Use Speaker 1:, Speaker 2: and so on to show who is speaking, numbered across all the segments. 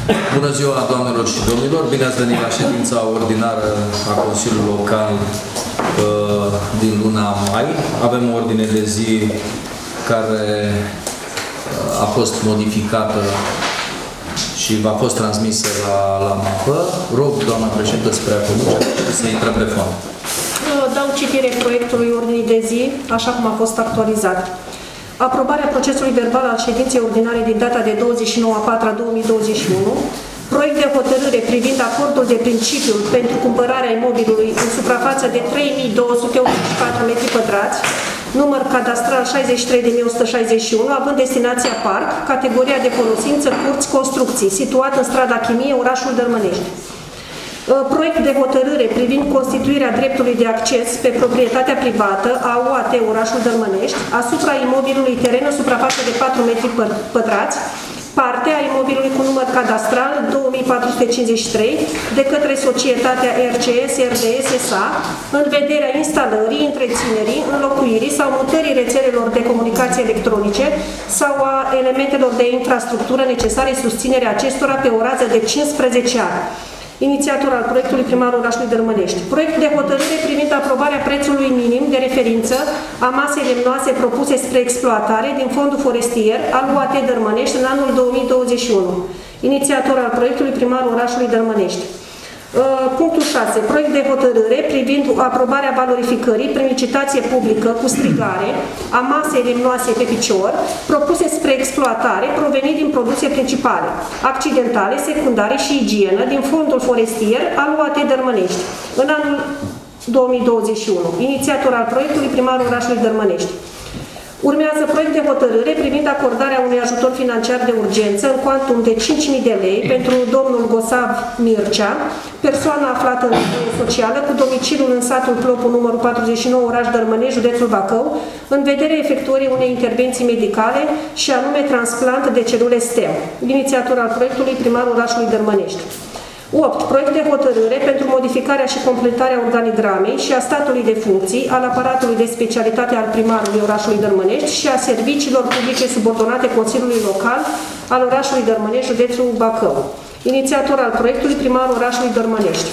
Speaker 1: Bună ziua, doamnelor și domnilor! Bine ați venit la ședința ordinară a Consiliului Local din luna mai. Avem o ordine de zi care a fost modificată și v-a fost transmisă la mapă. Rog, doamna președintă, spre a conduce să intre pe fond.
Speaker 2: Dau citire proiectului ordinii de zi, așa cum a fost actualizat. Aprobarea procesului verbal al ședinței ordinare din data de 29/4/2021, proiect de hotărâre privind acordul de principiu pentru cumpărarea imobilului în suprafață de 3284 m², număr cadastral 63.161, având destinația parc, categoria de folosință curți construcții, situat în strada Chimie, orașul Dărmănești. Proiect de hotărâre privind constituirea dreptului de acces pe proprietatea privată a UAT orașul Dărmănești asupra imobilului teren în suprafață de 4 m², parte a imobilului cu număr cadastral 2453 de către societatea RCS RDS SA în vederea instalării, întreținerii, înlocuirii sau mutării rețelelor de comunicații electronice sau a elementelor de infrastructură necesare susținerea acestora pe o rază de 15 ani. Inițiator al proiectului primarul orașului Dărmănești. Proiect de hotărâre privind aprobarea prețului minim de referință a masei lemnoase propuse spre exploatare din fondul forestier al UAT Dărmănești în anul 2021. Inițiator al proiectului primarul orașului Dărmănești. Punctul 6. Proiect de hotărâre privind aprobarea valorificării prin licitație publică cu strigare a masei lemnoase pe picior propuse spre exploatare provenit din produse principale, accidentale, secundare și igienă din fondul forestier al UAT Dărmănești în anul 2021. Inițiator al proiectului primarul orașului Dărmănești. Urmează proiect de hotărâre privind acordarea unui ajutor financiar de urgență în cuantum de 5.000 de lei pentru domnul Gosav Mircea, persoană aflată în nevoie socială cu domiciliul în satul Plopu, numărul 49, oraș Dărmănești, județul Bacău, în vederea efectuării unei intervenții medicale și anume transplant de celule stem. Inițiator al proiectului primarul orașului Dărmănești. 8. Proiect de hotărâre pentru modificarea și completarea organigramei și a statului de funcții al aparatului de specialitate al primarului orașului Dărmănești și a serviciilor publice subordonate Consiliului Local al orașului Dărmănești, județul Bacău. Inițiator al proiectului primarul orașului Dărmănești.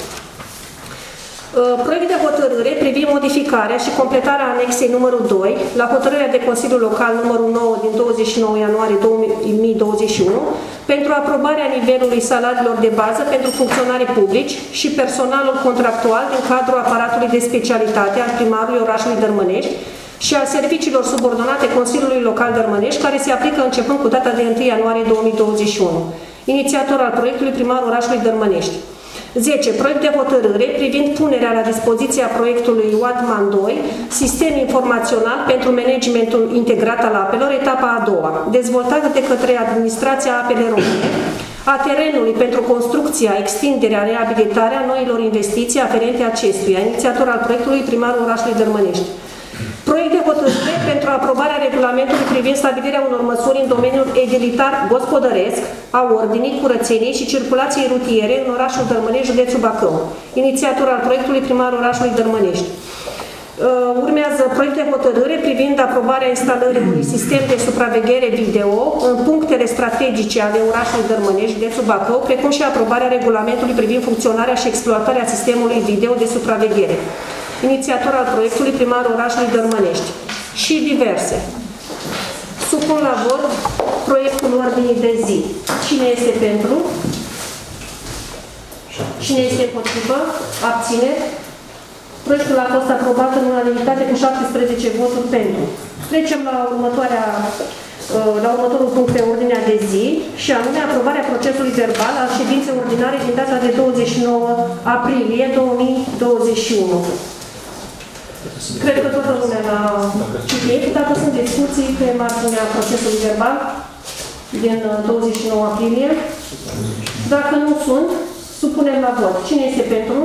Speaker 2: Proiect de hotărâre privind modificarea și completarea anexei numărul 2 la hotărârea de Consiliul Local numărul 9 din 29 ianuarie 2021 pentru aprobarea nivelului salariilor de bază pentru funcționarii publici și personalul contractual din cadrul aparatului de specialitate al primarului orașului Dărmănești și a serviciilor subordonate Consiliului Local Dărmănești, care se aplică începând cu data de 1 ianuarie 2021. Inițiator al proiectului primarul orașului Dărmănești. 10. Proiect de hotărâre privind punerea la dispoziția proiectului UATMAN 2, sistem informațional pentru managementul integrat al apelor, etapa a doua, dezvoltată de către Administrația Apele Române, a terenului pentru construcția, extinderea, reabilitarea noilor investiții aferente acestuia, inițiator al proiectului primarul orașului Dărmănești. Proiect de hotărâre pentru aprobarea regulamentului privind stabilirea unor măsuri în domeniul edilitar gospodăresc, a ordinii, curățeniei și circulației rutiere în orașul Dărmănești, județul Bacău. Inițiator al proiectului primarul orașului Dărmănești. Urmează proiect de hotărâre privind aprobarea instalării unui sistem de supraveghere video în punctele strategice ale orașului Dărmănești, județul Bacău, precum și aprobarea regulamentului privind funcționarea și exploatarea sistemului video de supraveghere. Inițiator al proiectului primarul orașului Dărmănești. Și diverse. Supun la vot proiectul ordinii de zi. Cine este pentru? Cine este împotrivă? Abține? Proiectul a fost aprobat în unanimitate cu 17 voturi pentru. Trecem la următorul punct pe ordinea de zi și anume aprobarea procesului verbal al ședinței ordinare din data de 29 aprilie 2021. Cred că toată lumea l-a citit. Dacă sunt discuții pe marginea procesului verbal din 29 aprilie, dacă nu sunt, supunem la vot. Cine este pentru?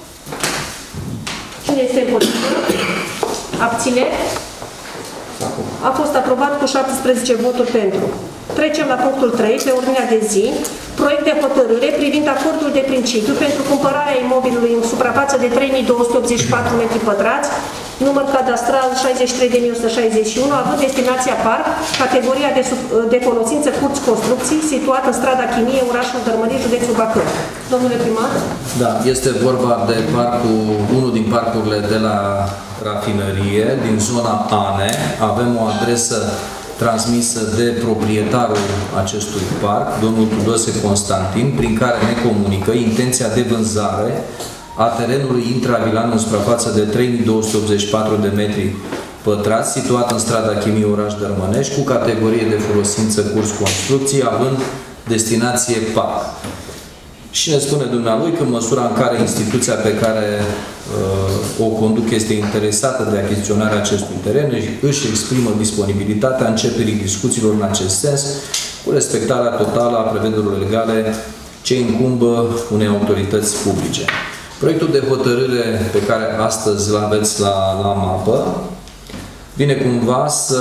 Speaker 2: Cine este împotrivă? Abține? A fost aprobat cu 17 voturi pentru. Trecem la punctul 3, pe ordinea de zi, proiect de hotărâre privind acordul de principiu pentru cumpărarea imobilului în suprafață de 3284 m², număr cadastral 63.161, având destinația parc, categoria de folosință curți construcții, situată în strada Chimie, orașul Dărmănești, județul Bacău. Domnule primar?
Speaker 1: Da, este vorba de unul din parcurile de la rafinărie, din zona ANE. Avem o adresă transmisă de proprietarul acestui parc, domnul Tudose Constantin, prin care ne comunică intenția de vânzare a terenului intravilan în suprafață de 3284 de metri pătrați, situat în strada Chimie, oraș Dărmănești, cu categorie de folosință curs construcții, având destinație parc. Și ne spune dumnealui că în măsura în care instituția pe care o conduc este interesată de achiziționarea acestui teren, își exprimă disponibilitatea începerii discuțiilor în acest sens, cu respectarea totală a prevederilor legale ce incumbă unei autorități publice. Proiectul de hotărâre pe care astăzi îl aveți la mapă vine cumva să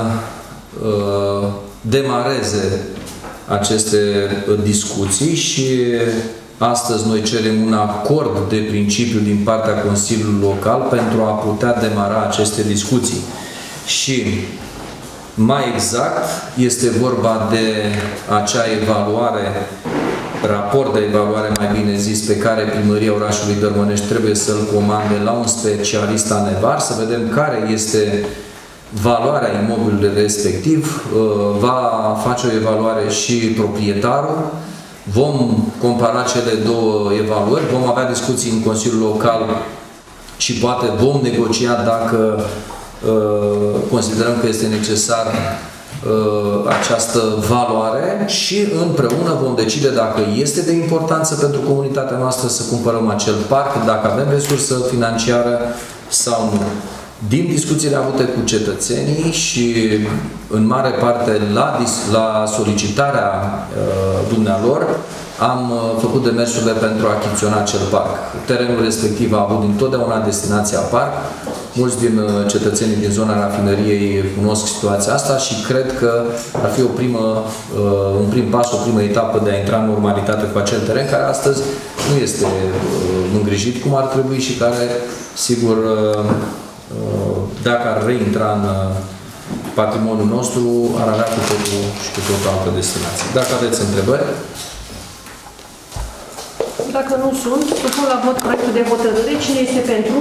Speaker 1: demareze aceste discuții și astăzi noi cerem un acord de principiu din partea Consiliului Local pentru a putea demara aceste discuții. Și mai exact este vorba de acea evaluare, raport de evaluare, mai bine zis, pe care Primăria orașului Dărmănești trebuie să-l comande la un specialist anevar, să vedem care este valoarea imobilului respectiv. Va face o evaluare și proprietarul. Vom compara cele două evaluări, vom avea discuții în Consiliul Local și poate vom negocia dacă considerăm că este necesar această valoare și împreună vom decide dacă este de importanță pentru comunitatea noastră să cumpărăm acel parc, dacă avem resursă financiară sau nu. Din discuțiile avute cu cetățenii și în mare parte la solicitarea dumnealor, am făcut demersurile pentru a achiziționa acel parc. Terenul respectiv a avut dintotdeauna destinația parc. Mulți din cetățenii din zona rafinăriei cunosc situația asta și cred că ar fi un prim pas, o primă etapă de a intra în normalitate cu acel teren, care astăzi nu este îngrijit cum ar trebui și care, sigur, dacă ar reintra în patrimoniul nostru, ar avea cu totul și cu totul altă destinație. Dacă aveți întrebări?
Speaker 2: Dacă nu sunt, supun la vot proiectul de hotărâre. Cine este pentru?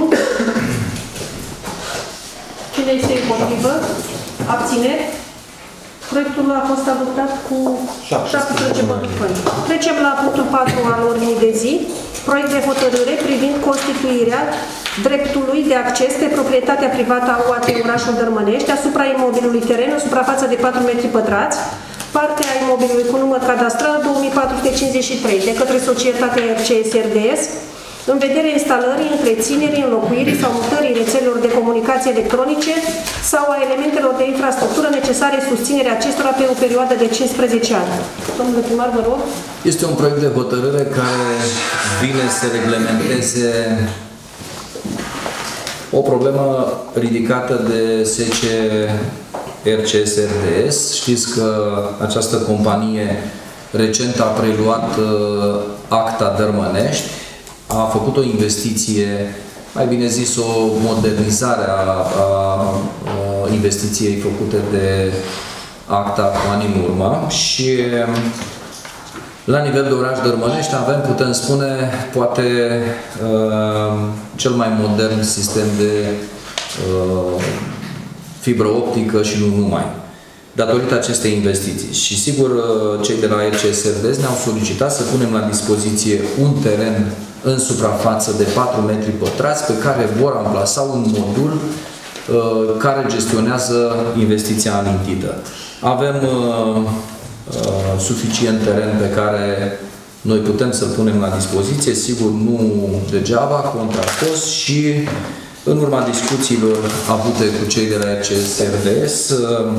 Speaker 2: Cine este împotrivă? Abțineri? Proiectul a fost adoptat cu 17 voturi pentru. Trecem la punctul 4 al ordinii de zi. Proiect de hotărâre privind constituirea dreptului de acces pe proprietatea privată a UAT orașul Dărmănești asupra imobilului teren în suprafață de 4 metri pătrați, partea imobilului cu număr cadastral 2453 de către societatea RCS RDS, în vederea instalării, întreținerii, înlocuirii sau mutării rețelelor de comunicații electronice sau a elementelor de infrastructură necesare susținerea acestora pe o perioadă de 15 ani. Domnule primar, vă rog.
Speaker 1: Este un proiect de hotărâre care vine să reglementeze o problemă ridicată de SC RCS RDS. Știți că această companie recent a preluat Acta Dărmănești, a făcut o investiție, mai bine zis o modernizare a investiției făcute de Acta cu ani în urmă și la nivel de oraș Dărmănești avem, putem spune, poate cel mai modern sistem de fibră optică și nu numai, datorită acestei investiții. Și sigur, cei de la RCS-RDS ne-au solicitat să punem la dispoziție un teren în suprafață de 4 metri pătrați pe care vor amplasa un modul care gestionează investiția amintită. Avem suficient teren pe care noi putem să-l punem la dispoziție, sigur nu degeaba, contra cost, și în urma discuțiilor avute cu cei de la RCS-RDS,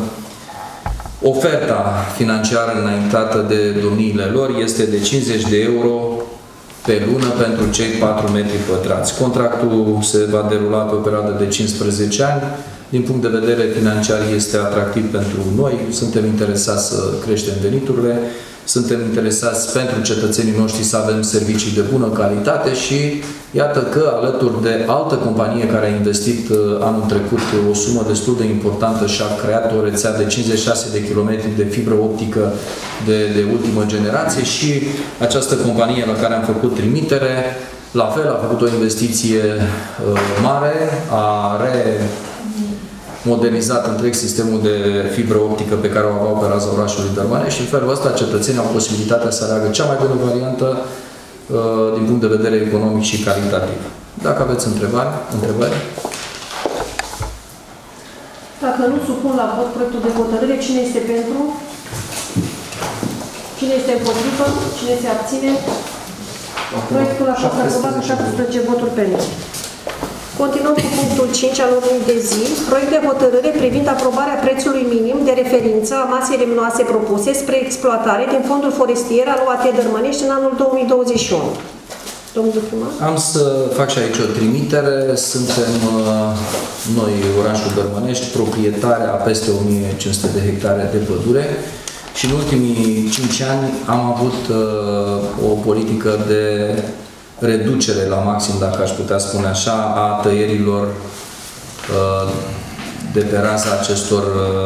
Speaker 1: oferta financiară înaintată de domniile lor este de 50 de euro pe lună pentru cei 4 metri pătrați. Contractul se va derula pe o perioadă de 15 ani. Din punct de vedere financiar este atractiv pentru noi, suntem interesați să creștem veniturile. suntem interesați pentru cetățenii noștri să avem servicii de bună calitate și iată că alături de altă companie care a investit anul trecut o sumă destul de importantă și a creat o rețea de 56 de kilometri de fibră optică de ultimă generație și această companie la care am făcut trimitere, la fel a făcut o investiție mare, a modernizat întreg sistemul de fibră optică pe care o aveau pe raza orașului Dărmănești și în felul ăsta cetățenii au posibilitatea să aleagă cea mai bună variantă din punct de vedere economic și calitativ. Dacă aveți întrebări?
Speaker 2: Dacă nu, supun la vot proiectul de hotărâre. Cine este pentru? Cine este împotrivă? Cine se abține? Proiectul a fost aprobat cu 17 voturi pentru. Continuăm cu punctul 5 al ordinii de zi. Proiect de hotărâre privind aprobarea prețului minim de referință a masei lemnoase propuse spre exploatare din fondul forestier al UAT Dărmănești în anul 2021. Domnul primar?
Speaker 1: Am să fac și aici o trimitere. Suntem noi, orașul Dărmănești, proprietari a peste 1500 de hectare de pădure și în ultimii 5 ani am avut o politică de reducere la maxim, dacă aș putea spune așa, a tăierilor de pe raza acestor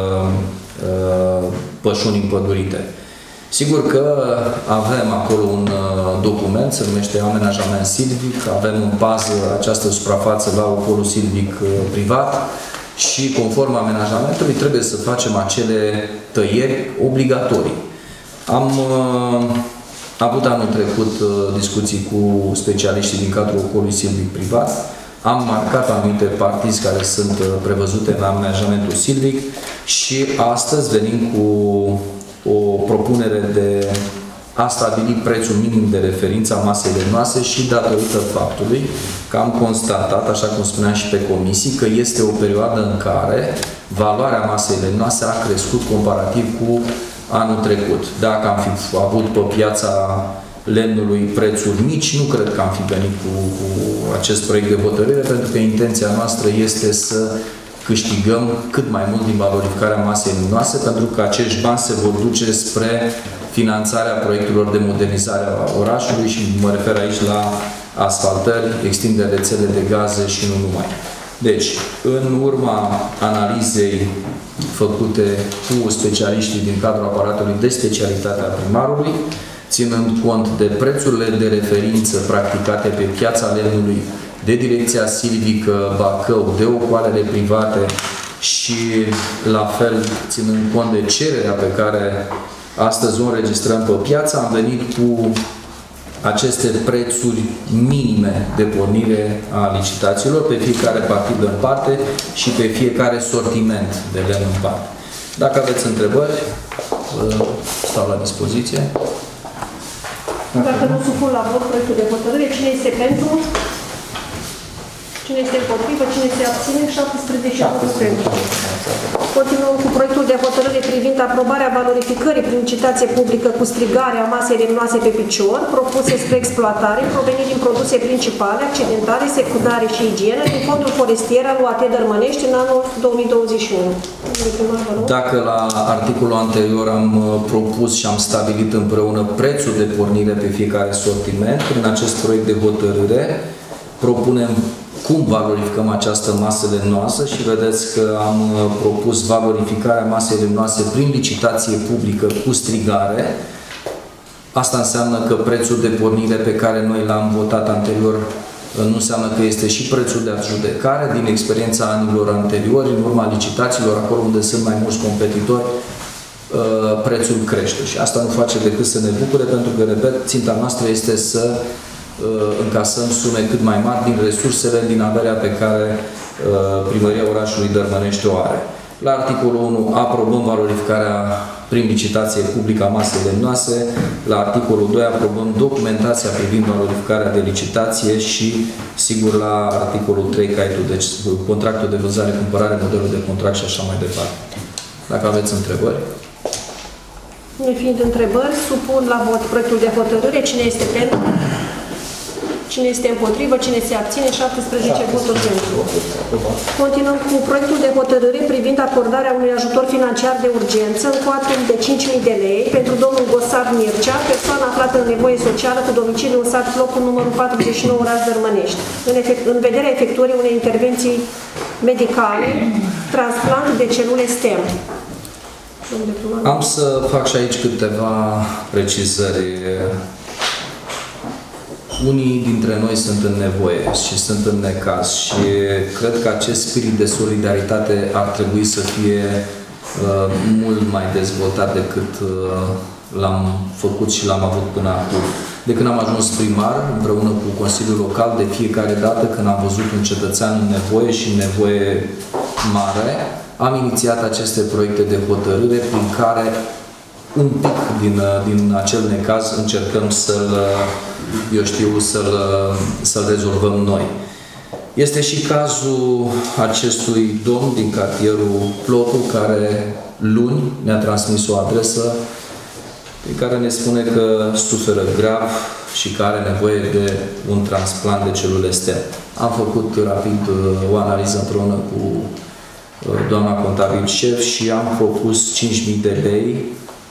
Speaker 1: pășuni împădurite. Sigur că avem acolo un document, se numește amenajament silvic, avem în bază această suprafață la un pol silvic privat și conform amenajamentului trebuie să facem acele tăieri obligatorii. Am avut anul trecut discuții cu specialiștii din cadrul polului silvic privat. Am marcat anumite partizi care sunt prevăzute în amenajamentul silvic și astăzi venim cu o propunere de a stabili prețul minim de referință a masei lemnoase și datorită faptului că am constatat, așa cum spuneam și pe comisii, că este o perioadă în care valoarea masei lemnoase a crescut comparativ cu anul trecut. Dacă am fi avut pe piața lemnului prețuri mici, nu cred că am fi venit cu acest proiect de hotărâre, pentru că intenția noastră este să câștigăm cât mai mult din valorificarea masei lemnoase, pentru că acești bani se vor duce spre finanțarea proiectelor de modernizare a orașului și mă refer aici la asfaltări, extindere rețele de gaze și nu numai. Deci, în urma analizei făcute cu specialiștii din cadrul aparatului de specialitate a primarului, ținând cont de prețurile de referință practicate pe piața lemnului de Direcția Silvică Bacău, de ocoalele private și la fel ținând cont de cererea pe care astăzi o înregistrăm pe piață, am venit cu aceste prețuri minime de pornire a licitațiilor pe fiecare partidă în parte și pe fiecare sortiment de lemn în parte. Dacă aveți întrebări, stau la dispoziție.
Speaker 2: Dacă nu supun la vot proiectul de hotărâre, cine este pentru? Cine este împotrivă? Cine se abține? 17 pentru. Continuăm cu proiectul de hotărâre privind aprobarea valorificării prin licitație publică cu strigare a masei lemnoase pe picior, propuse spre exploatare, provenind din produse principale, accidentare, secundare și igienă, din fondul forestier al UAT Dărmănești în anul 2021.
Speaker 1: Dacă la articolul anterior am propus și am stabilit împreună prețul de pornire pe fiecare sortiment, prin acest proiect de hotărâre propunem cum valorificăm această masă lemnoasă și vedeți că am propus valorificarea masei lemnoase prin licitație publică cu strigare. Asta înseamnă că prețul de pornire pe care noi l-am votat anterior nu înseamnă că este și prețul de adjudecare. Din experiența anilor anteriori, în urma licitațiilor, acolo unde sunt mai mulți competitori, prețul crește. Și asta nu face decât să ne bucure, pentru că, repet, ținta noastră este să încasăm sume cât mai mari din resursele, din averea pe care Primăria orașului Dărmănești o are. La articolul 1 aprobăm valorificarea prin licitație publică a masei lemnoase. La articolul 2 aprobăm documentația privind valorificarea de licitație și, sigur, la articolul 3 caietul, deci contractul de vânzare-cumpărare, modelul de contract și așa mai departe. Dacă aveți întrebări.
Speaker 2: Nefiind întrebări, supun la vot proiectul de hotărâre. Cine este pentru? Cine este împotrivă? Cine se abține? 17 voturi pentru. Continuăm cu proiectul de hotărâre privind acordarea unui ajutor financiar de urgență în cuantum de 5.000 de lei pentru domnul Gosar Mircea, persoană aflată în nevoie socială cu domiciliu în sat locul numărul 49, oraș Dărmănești, în vederea efectuării unei intervenții medicale, transplant de celule STEM.
Speaker 1: Am să fac și aici câteva precizări. Unii dintre noi sunt în nevoie și sunt în necaz și cred că acest spirit de solidaritate ar trebui să fie mult mai dezvoltat decât l-am făcut și l-am avut până acum. De când am ajuns primar, împreună cu Consiliul Local, de fiecare dată când am văzut un cetățean în nevoie și în nevoie mare, am inițiat aceste proiecte de hotărâre prin care un pic din acel necaz încercăm să-l rezolvăm noi. Este și cazul acestui domn din cartierul Plotu, care luni ne-a transmis o adresă pe care ne spune că suferă grav și că are nevoie de un transplant de celule STEM. Am făcut rapid o analiză împreună cu doamna contabil șef și am propus 5.000 de lei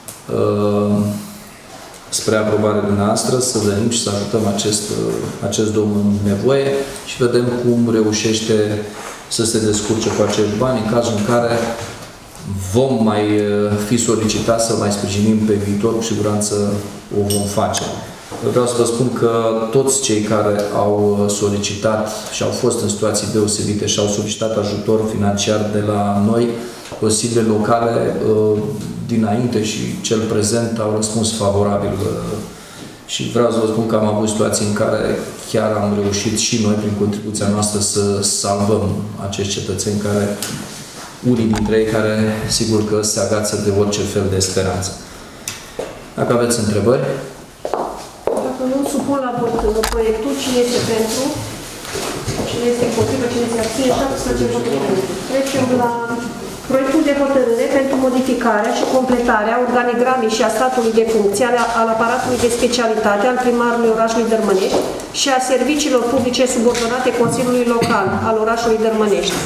Speaker 1: spre aprobare dumneavoastră, să venim și să ajutăm acest domn în nevoie și vedem cum reușește să se descurce cu acești bani în cazul în care vom mai fi solicitați să mai sprijinim pe viitor, cu siguranță o vom face. Vreau să vă spun că toți cei care au solicitat și au fost în situații deosebite și au solicitat ajutor financiar de la noi, consiliile locale, dinainte și cel prezent, au răspuns favorabil. Și vreau să vă spun că am avut situații în care chiar am reușit și noi, prin contribuția noastră, să salvăm acești cetățeni care, unii dintre ei care, sigur că se agață de orice fel de speranță. Dacă aveți întrebări?
Speaker 2: Dacă nu, supun la vot proiectul. Cine este pentru? Cine este împotrivă? Cine se abține? 17 voturi pentru. Trecem la proiectul de hotărâre pentru modificarea și completarea organigramei și a statului de funcție al aparatului de specialitate al primarului orașului Dărmănești și a serviciilor publice subordonate Consiliului Local al orașului Dărmănești.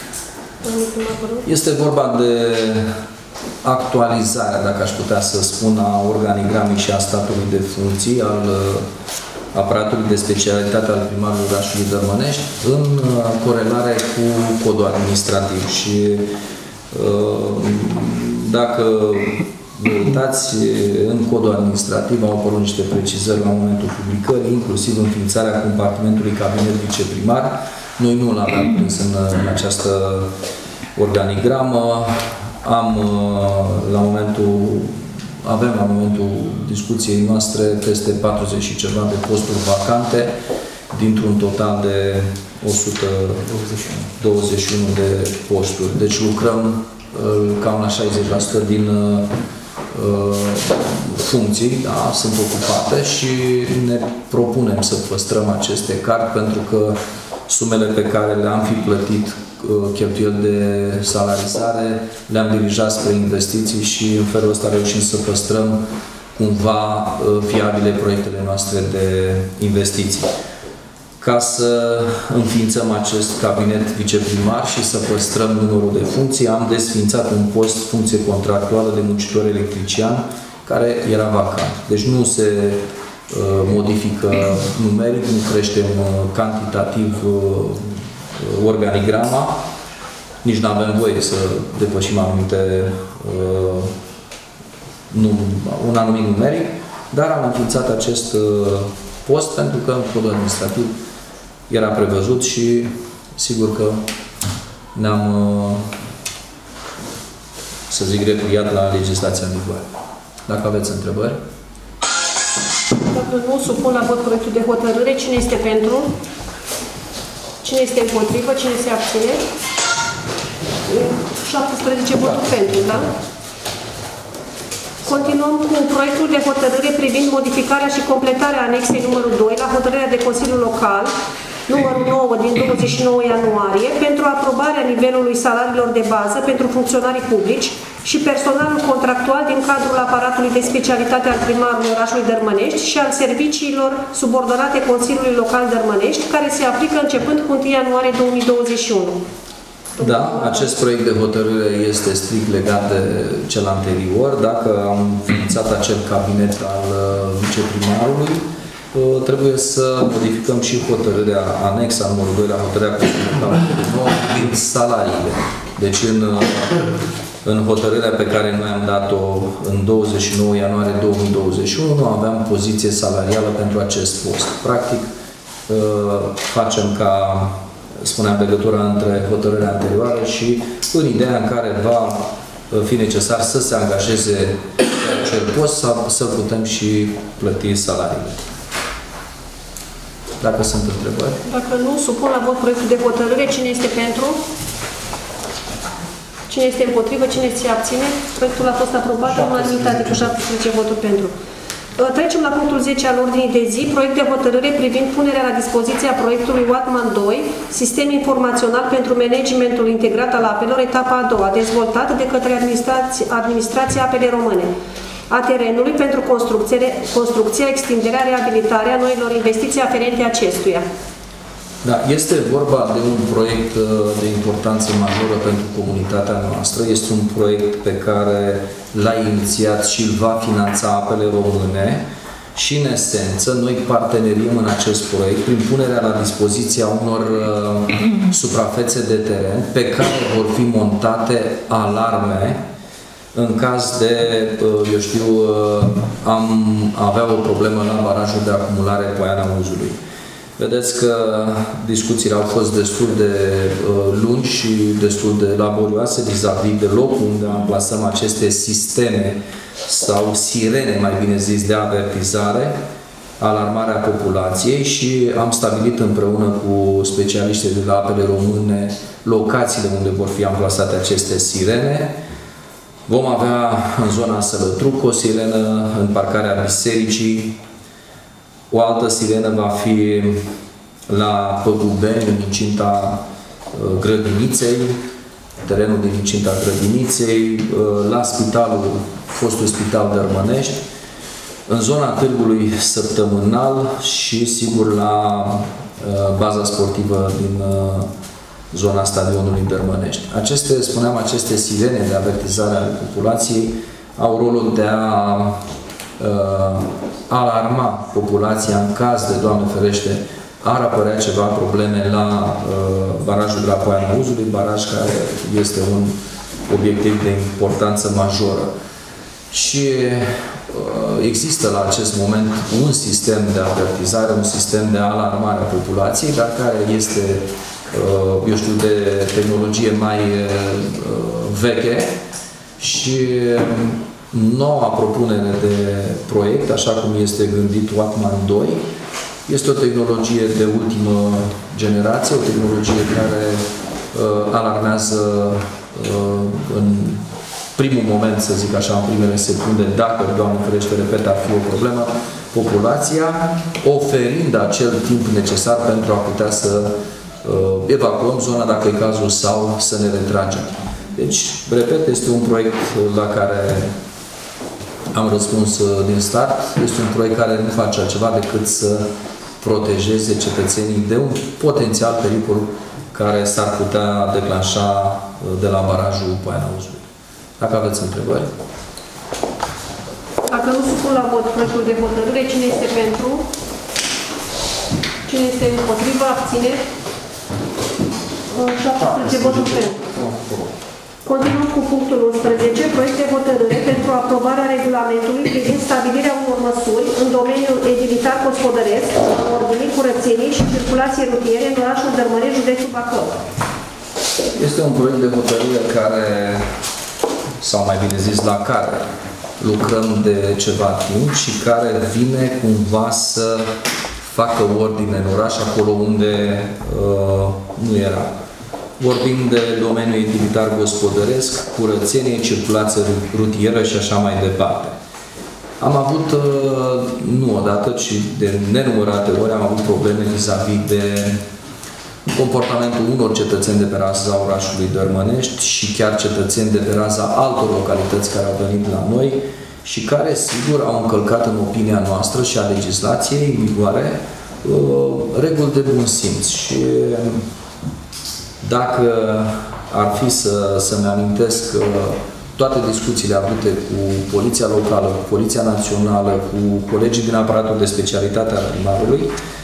Speaker 1: Este vorba de actualizarea, dacă aș putea să spun, a organigramei și a statului de funcții al aparatului de specialitate al primarului orașului Dărmănești în corelare cu codul administrativ. Și dacă vă uitați, în codul administrativ au apărut niște precizări la momentul publicării, inclusiv înființarea compartimentului cabinet viceprimar. Noi nu l-aveam prins în această organigramă. Avem la momentul discuției noastre peste 40 și ceva de posturi vacante, dintr-un total de 121 de posturi. Deci lucrăm cam la 60% din funcții, da, sunt ocupate și ne propunem să păstrăm aceste card pentru că sumele pe care le-am fi plătit cheltuieli de salarizare le-am dirijat spre investiții și în felul ăsta reușim să păstrăm cumva fiabile proiectele noastre de investiții. Ca să înființăm acest cabinet viceprimar și să păstrăm numărul de funcții, am desființat un post, funcție contractuală de muncitor electrician, care era vacant. Deci nu se modifică numeric, nu creștem cantitativ organigrama, nici nu avem voie să depășim un anumit numeric, dar am înființat acest post pentru că în codul administrativ era prevăzut și sigur că ne-am, să zic, repliat la legislația în vigoare. Dacă aveți întrebări?
Speaker 2: Dacă nu, supun la vot proiectul de hotărâre. Cine este pentru? Cine este împotrivă? Cine se abține? 17 voturi pentru, da? Continuăm cu proiectul de hotărâre privind modificarea și completarea anexei numărul 2 la hotărârea de Consiliul Local numărul 9 din 29 ianuarie pentru aprobarea nivelului salariilor de bază pentru funcționarii publici și personalul contractual din cadrul aparatului de specialitate al primarului orașului Dărmănești și al serviciilor subordonate Consiliului Local Dărmănești, care se aplică începând cu 1 ianuarie 2021.
Speaker 1: Da, acest proiect de hotărâre este strict legat de cel anterior. Dacă am înființat acel cabinet al viceprimarului, trebuie să modificăm și hotărârea anexa numărul 2 la hotărârea Consiliului privind salariile. Deci în hotărârea pe care noi am dat-o în 29 ianuarie 2021 aveam poziție salarială pentru acest post. Practic, facem ca, spuneam, legătura între hotărârea anterioară și în ideea în care va fi necesar să se angajeze acel post, să putem și plăti salariile. Dacă sunt întrebări.
Speaker 2: Dacă nu, supun la vot proiectul de hotărâre. Cine este pentru? Cine este împotrivă? Cine se abține? Proiectul a fost aprobat în unanimitate cu 17 voturi pentru. Trecem la punctul 10 al ordinii de zi, proiect de hotărâre privind punerea la dispoziția proiectului Watman 2, sistem informațional pentru managementul integrat al apelor, etapa a doua, dezvoltat de către Administrația Apele Române, a terenului pentru construcția, extinderea, reabilitarea noilor investiții aferente acestuia.
Speaker 1: Da, este vorba de un proiect de importanță majoră pentru comunitatea noastră. Este un proiect pe care l-a inițiat și îl va finanța Apele Române și, în esență, noi parteneriem în acest proiect prin punerea la dispoziția unor suprafețe de teren pe care vor fi montate alarme în caz de, eu știu, am avea o problemă la barajul de acumulare Poiana Uzului. Vedeți că discuțiile au fost destul de lungi și destul de laborioase vis-a-vis de locul unde amplasăm aceste sisteme sau sirene, mai bine zis, de avertizare, alarmarea populației și am stabilit împreună cu specialiștii de la Apele Române locațiile unde vor fi amplasate aceste sirene. Vom avea în zona Sălătruc o sirenă, în parcarea bisericii. O altă sirenă va fi la Păgubeni, în incinta grădiniței, terenul din incinta grădiniței, la spitalul, fostul spital Dărmănești, în zona Târgului Săptămânal și, sigur, la baza sportivă din zona stadionului Dărmănești. Spuneam, aceste sirene de avertizare ale populației au rolul de a alarma populația în caz de, Doamne ferește, ar apărea ceva probleme la barajul de la Poiana Uzului, baraj care este un obiectiv de importanță majoră. Și există la acest moment un sistem de avertizare, un sistem de alarmare a populației, dar care este, eu știu, de tehnologie mai veche și noua propunere de proiect, așa cum este gândit Watman 2, este o tehnologie de ultimă generație, o tehnologie care alarmează în primul moment, să zic așa, în primele secunde, dacă, Doamne ferește, repet, ar fi o problemă, populația, oferind acel timp necesar pentru a putea să evacuăm zona, dacă e cazul, sau să ne retragem. Deci, repet, este un proiect la care am răspuns din start. Este un proiect care nu face altceva decât să protejeze cetățenii de un potențial pericol care s-ar putea declanșa de la barajul Poiana Uzului. Dacă aveți întrebări.
Speaker 2: Dacă nu supun la vot proiectul de hotărâre, cine este pentru? Cine este împotriva? Abține? 17 voturi pentru. Continuăm cu punctul 11, proiect de hotărâre pentru aprobarea regulamentului privind stabilirea unor măsuri în domeniul edilitar-gospodăresc, ordinii, curățenii și circulație rutiere în orașul Dărmănești, județul Bacău.
Speaker 1: Este un proiect de hotărâre care, sau mai bine zis, la care lucrăm de ceva timp și care vine cumva să facă ordine în oraș acolo unde nu era. Vorbim de domeniul utilitar gospodăresc, curățenie, circulație rutieră și așa mai departe. Am avut, nu odată, ci de nenumărate ori, am avut probleme vis-a-vis de comportamentul unor cetățeni de pe raza orașului Dărmănești și chiar cetățeni de pe raza altor localități care au venit la noi și care, sigur, au încălcat în opinia noastră și a legislației în vigoare reguli de bun simț. Și dacă ar fi să-mi amintesc toate discuțiile avute cu Poliția Locală, cu Poliția Națională, cu colegii din aparatul de specialitate al primarului,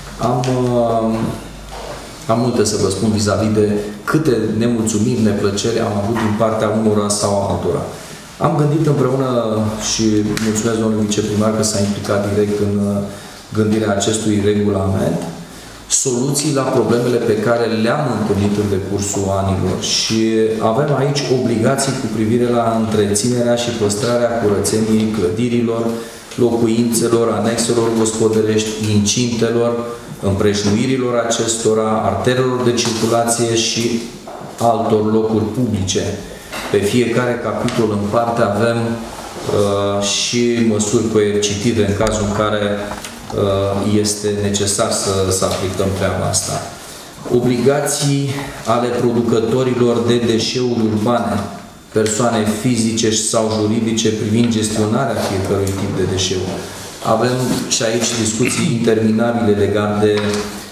Speaker 1: am multe să vă spun vis-a-vis de câte nemulțumiri, neplăceri am avut din partea unora sau altora. Am gândit împreună și mulțumesc domnului viceprimar că s-a implicat direct în gândirea acestui regulament, soluții la problemele pe care le-am întâlnit în decursul anilor și avem aici obligații cu privire la întreținerea și păstrarea curățeniei clădirilor, locuințelor, anexelor gospodărești, incintelor, împrejmuirilor acestora, arterelor de circulație și altor locuri publice. Pe fiecare capitol în parte avem și măsuri coercitive în cazul în care este necesar să aplicăm treaba asta. Obligații ale producătorilor de deșeuri urbane, persoane fizice sau juridice privind gestionarea fiecărui tip de deșeuri. Avem și aici discuții interminabile legate de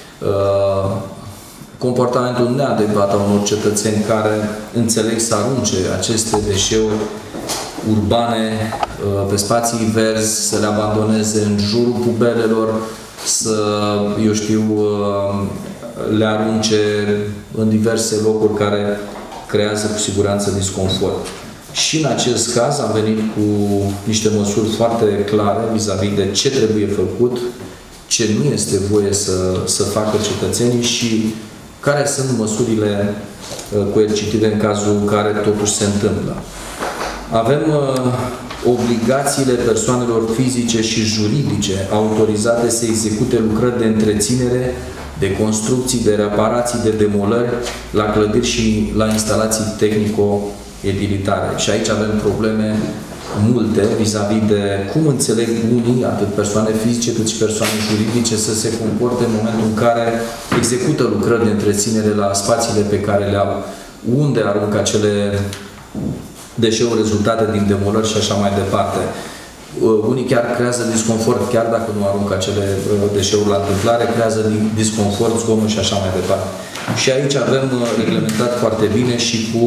Speaker 1: comportamentul neadecvat al unor cetățeni care înțeleg să arunce aceste deșeuri urbane pe spații verzi, să le abandoneze în jurul pubelelor, să, eu știu, le arunce în diverse locuri care creează cu siguranță disconfort. Și în acest caz am venit cu niște măsuri foarte clare vis-a-vis de ce trebuie făcut, ce nu este voie să facă cetățenii și care sunt măsurile coercitive în cazul în care totuși se întâmplă. Avem obligațiile persoanelor fizice și juridice autorizate să execute lucrări de întreținere, de construcții, de reparații, de demolări la clădiri și la instalații tehnico-edilitare. Și aici avem probleme multe vis-a-vis de cum înțeleg unii, atât persoane fizice cât și persoane juridice, să se comporte în momentul în care execută lucrări de întreținere la spațiile pe care le au, unde aruncă acele deșeuri rezultate din demolări și așa mai departe. Unii chiar creează disconfort, chiar dacă nu aruncă acele deșeuri la întâmplare, creează disconfort, zgomot și așa mai departe. Și aici avem reglementat foarte bine și cu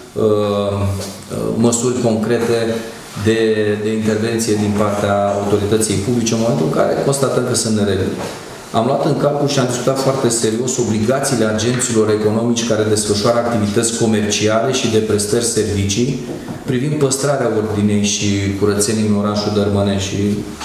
Speaker 1: măsuri concrete de intervenție din partea autorității publice în momentul în care constatăm că sunt nereguli. Am luat în calcul și am discutat foarte serios obligațiile agenților economici care desfășoară activități comerciale și de prestări servicii privind păstrarea ordinei și curățeniei în orașul Dărmănești. Și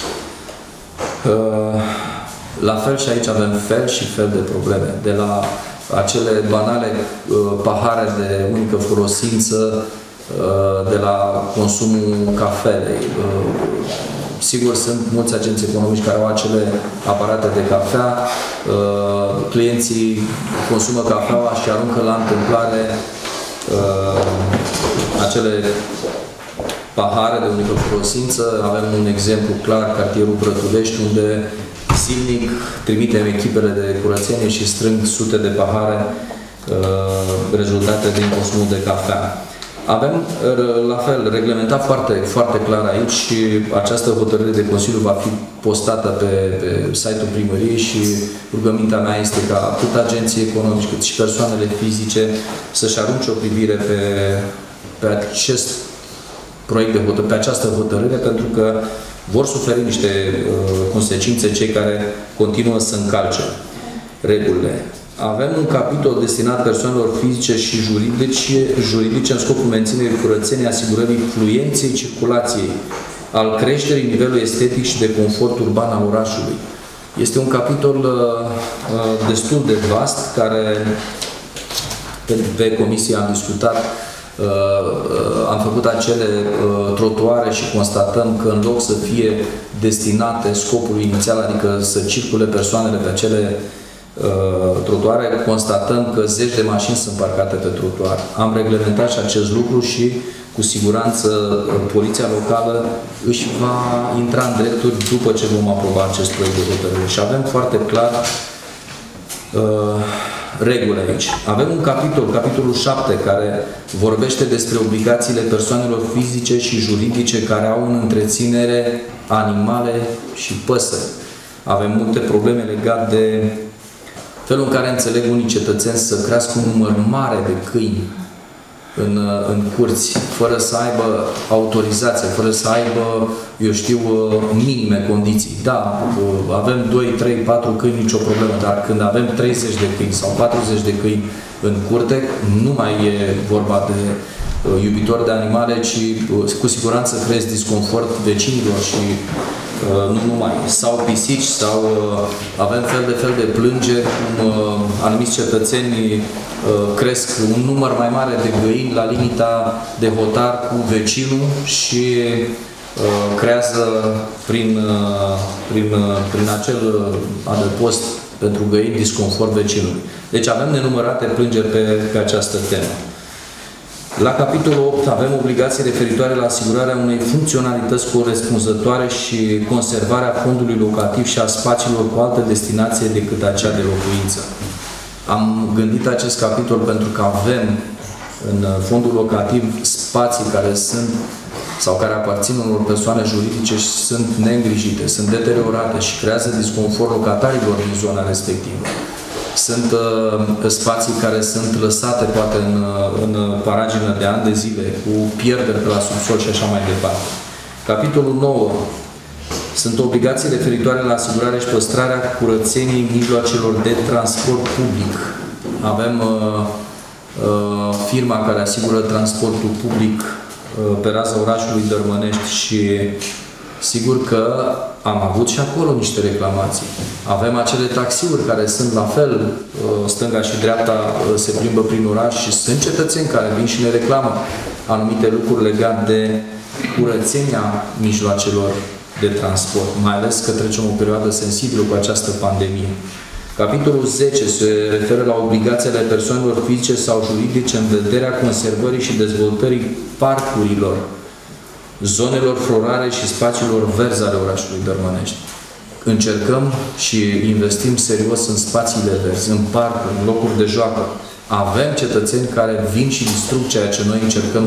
Speaker 1: la fel și aici avem fel și fel de probleme. De la acele banale pahare de unică folosință, de la consumul cafelei. Sigur, sunt mulți agenți economici care au acele aparate de cafea, clienții consumă cafeaua și aruncă la întâmplare acele pahare de unică folosință. Avem un exemplu clar, cartierul Brătulești, unde zilnic trimitem echipele de curățenie și strâng sute de pahare rezultate din consumul de cafea. Avem, la fel, reglementat foarte, foarte clar aici și această hotărâre de Consiliu va fi postată pe site-ul primăriei și rugămintea mea este ca atât agenții economici cât și persoanele fizice să-și arunce o privire pe acest proiect de hotărâre, pe această hotărâre, pentru că vor suferi niște consecințe cei care continuă să încalce regulile. Avem un capitol destinat persoanelor fizice și juridice în scopul menținerii curățeniei, asigurării fluenței circulației, al creșterii nivelului estetic și de confort urban al orașului. Este un capitol destul de vast, care pe comisie am discutat, am făcut acele trotuare și constatăm că în loc să fie destinate scopului inițial, adică să circule persoanele pe acele trotuare, constatăm că zeci de mașini sunt parcate pe trotuar. Am reglementat și acest lucru și cu siguranță Poliția Locală își va intra în drepturi după ce vom aproba acest proiect de hotărâre. Și avem foarte clar reguli aici. Avem un capitol, capitolul 7, care vorbește despre obligațiile persoanelor fizice și juridice care au în întreținere animale și păsări. Avem multe probleme legate de felul în care înțeleg unii cetățeni să crească un număr mare de câini în curți, fără să aibă autorizație, fără să aibă, eu știu, minime condiții. Da, avem 2, 3, 4 câini, nicio problemă, dar când avem 30 de câini sau 40 de câini în curte, nu mai e vorba de iubitori de animale, ci cu siguranță creezi disconfort vecinilor și nu numai. Sau pisici, sau avem fel de plângeri, cum anumiți cetățeni cresc un număr mai mare de găini la limita de hotar cu vecinul și creează prin acel adăpost pentru găini disconfort vecinului. Deci avem nenumărate plângeri pe această temă. La capitolul 8 avem obligații referitoare la asigurarea unei funcționalități corespunzătoare și conservarea fondului locativ și a spațiilor cu altă destinație decât acea de locuință. Am gândit acest capitol pentru că avem în fondul locativ spații care sunt sau care aparțin unor persoane juridice și sunt neîngrijite, sunt deteriorate și creează disconfort locatarilor din zona respectivă. Sunt spații care sunt lăsate poate în paragină de ani de zile, cu pierderi pe la subsol și așa mai departe. Capitolul 9. Sunt obligații referitoare la asigurarea și păstrarea curățeniei mijloacelor de transport public. Avem firma care asigură transportul public pe raza orașului Dărmănești și sigur că am avut și acolo niște reclamații. Avem acele taxiuri care sunt la fel, stânga și dreapta se plimbă prin oraș și sunt cetățeni care vin și ne reclamă anumite lucruri legate de curățenia mijloacelor de transport, mai ales că trecem o perioadă sensibilă cu această pandemie. Capitolul 10 se referă la obligațiile persoanelor fizice sau juridice în vederea conservării și dezvoltării parcurilor, zonelor florale și spațiilor verzi ale orașului Dărmănești. Încercăm și investim serios în spațiile verzi, în parcuri, în locuri de joacă. Avem cetățeni care vin și distrug ceea ce noi încercăm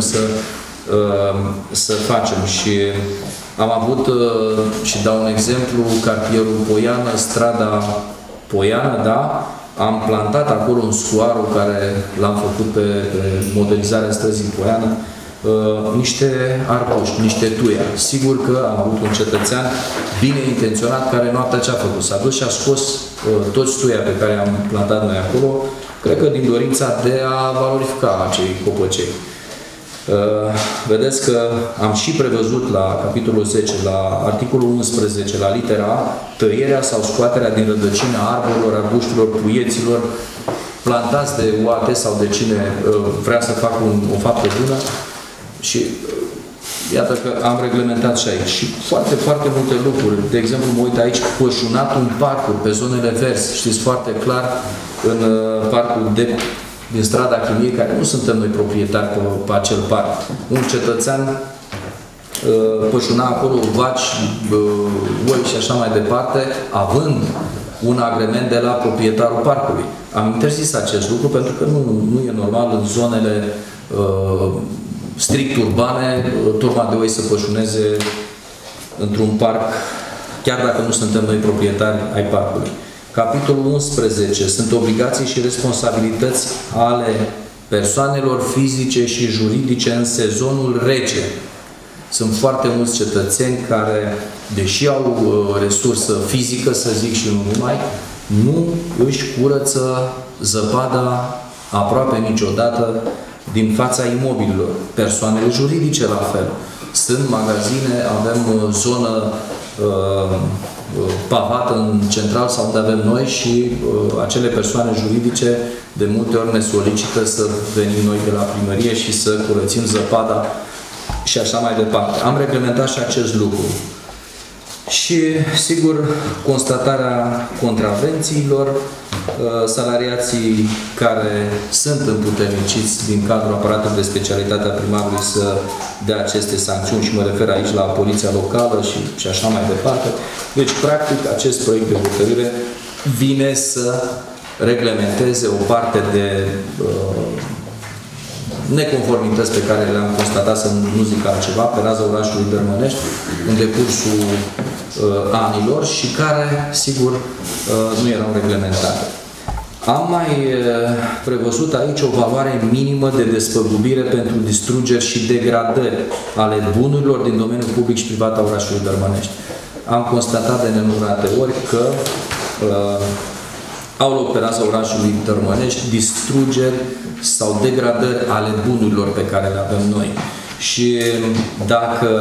Speaker 1: să facem. Și am avut, și dau un exemplu, cartierul Poiană, strada Poiană, da? Am plantat acolo un scuaru care l-am făcut pe modernizarea străzii Poiană, niște arbuști, niște tuia. Sigur că am avut un cetățean bine intenționat care noaptea ce a făcut? S-a dus și a scos toți tuia pe care am plantat noi acolo, cred că din dorința de a valorifica acei copăcei. Vedeți că am și prevăzut la capitolul 10, la articolul 11, la litera A, tăierea sau scoaterea din rădăcina arborilor, arbuștilor, puieților, plantați de UAT sau de cine vrea să facă o faptă bună. Și iată că am reglementat și aici. Și foarte, foarte multe lucruri. De exemplu, mă uit aici, pășunat un parcuri pe zonele verzi. Știți foarte clar, în parcul din strada Chimiei, care nu suntem noi proprietari pe acel parc. Un cetățean pășuna acolo vaci, oi și așa mai departe, având un agrement de la proprietarul parcului. Am interzis acest lucru pentru că nu e normal în zonele strict urbane, turma de oi să pășuneze într-un parc, chiar dacă nu suntem noi proprietari ai parcului. Capitolul 11. Sunt obligații și responsabilități ale persoanelor fizice și juridice în sezonul rece. Sunt foarte mulți cetățeni care, deși au resursă fizică, să zic, și nu numai, nu își curăță zăpada aproape niciodată din fața imobililor. Persoanele juridice la fel. Sunt magazine, avem zonă pavată în central sau unde avem noi și acele persoane juridice de multe ori ne solicită să venim noi de la primărie și să curățim zăpada și așa mai departe. Am reglementat și acest lucru. Și, sigur, constatarea contravențiilor, salariații care sunt împuterniciți din cadrul aparatului de specialitate a primarului să dea aceste sancțiuni și mă refer aici la poliția locală și așa mai departe. Deci, practic, acest proiect de hotărâre vine să reglementeze o parte de neconformități pe care le-am constatat, să nu zic altceva, pe raza orașului Dărmănești, în decursul anilor și care, sigur, nu erau reglementate. Am mai prevăzut aici o valoare minimă de despăgubire pentru distrugeri și degradări ale bunurilor din domeniul public și privat a orașului Dărmănești. Am constatat de nenumărate ori că au loc pe raza orașului Dărmănești distrugeri sau degradări ale bunurilor pe care le avem noi. Și dacă,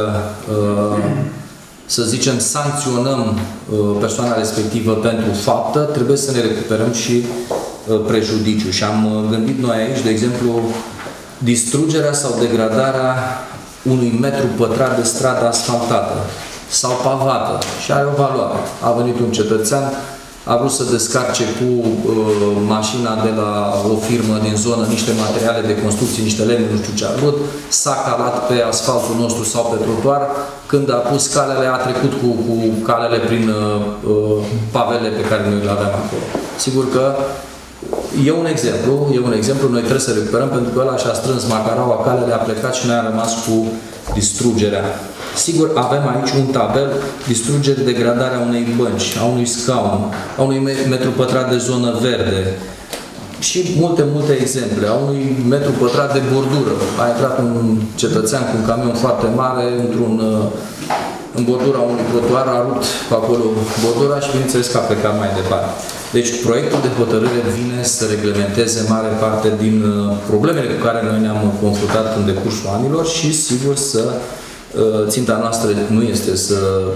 Speaker 1: să zicem, sancționăm persoana respectivă pentru faptă, trebuie să ne recuperăm și prejudiciul. Și am gândit noi aici, de exemplu, distrugerea sau degradarea unui metru pătrat de stradă asfaltată sau pavată și are o valoare. A venit un cetățean, a vrut să descarce cu mașina de la o firmă din zonă niște materiale de construcție, niște lemne, nu știu ce a vrut, s-a calat pe asfaltul nostru sau pe trotuar, când a pus calele, a trecut cu calele prin pavele pe care noi le aveam acolo. Sigur că e un exemplu, noi trebuie să recuperăm, pentru că ăla și-a strâns macaraua, calele, a plecat și noi am rămas cu distrugerea. Sigur, avem aici un tabel, distrugeri, degradarea unei bănci, a unui scaun, a unui metru pătrat de zonă verde și multe exemple, a unui metru pătrat de bordură. A intrat un cetățean cu un camion foarte mare în bordura unui trotuar, a rupt pe acolo bordura și bineînțeles că a plecat mai departe. Deci, proiectul de hotărâre vine să reglementeze mare parte din problemele cu care noi ne-am confruntat în decursul anilor și, sigur, ținta noastră nu este să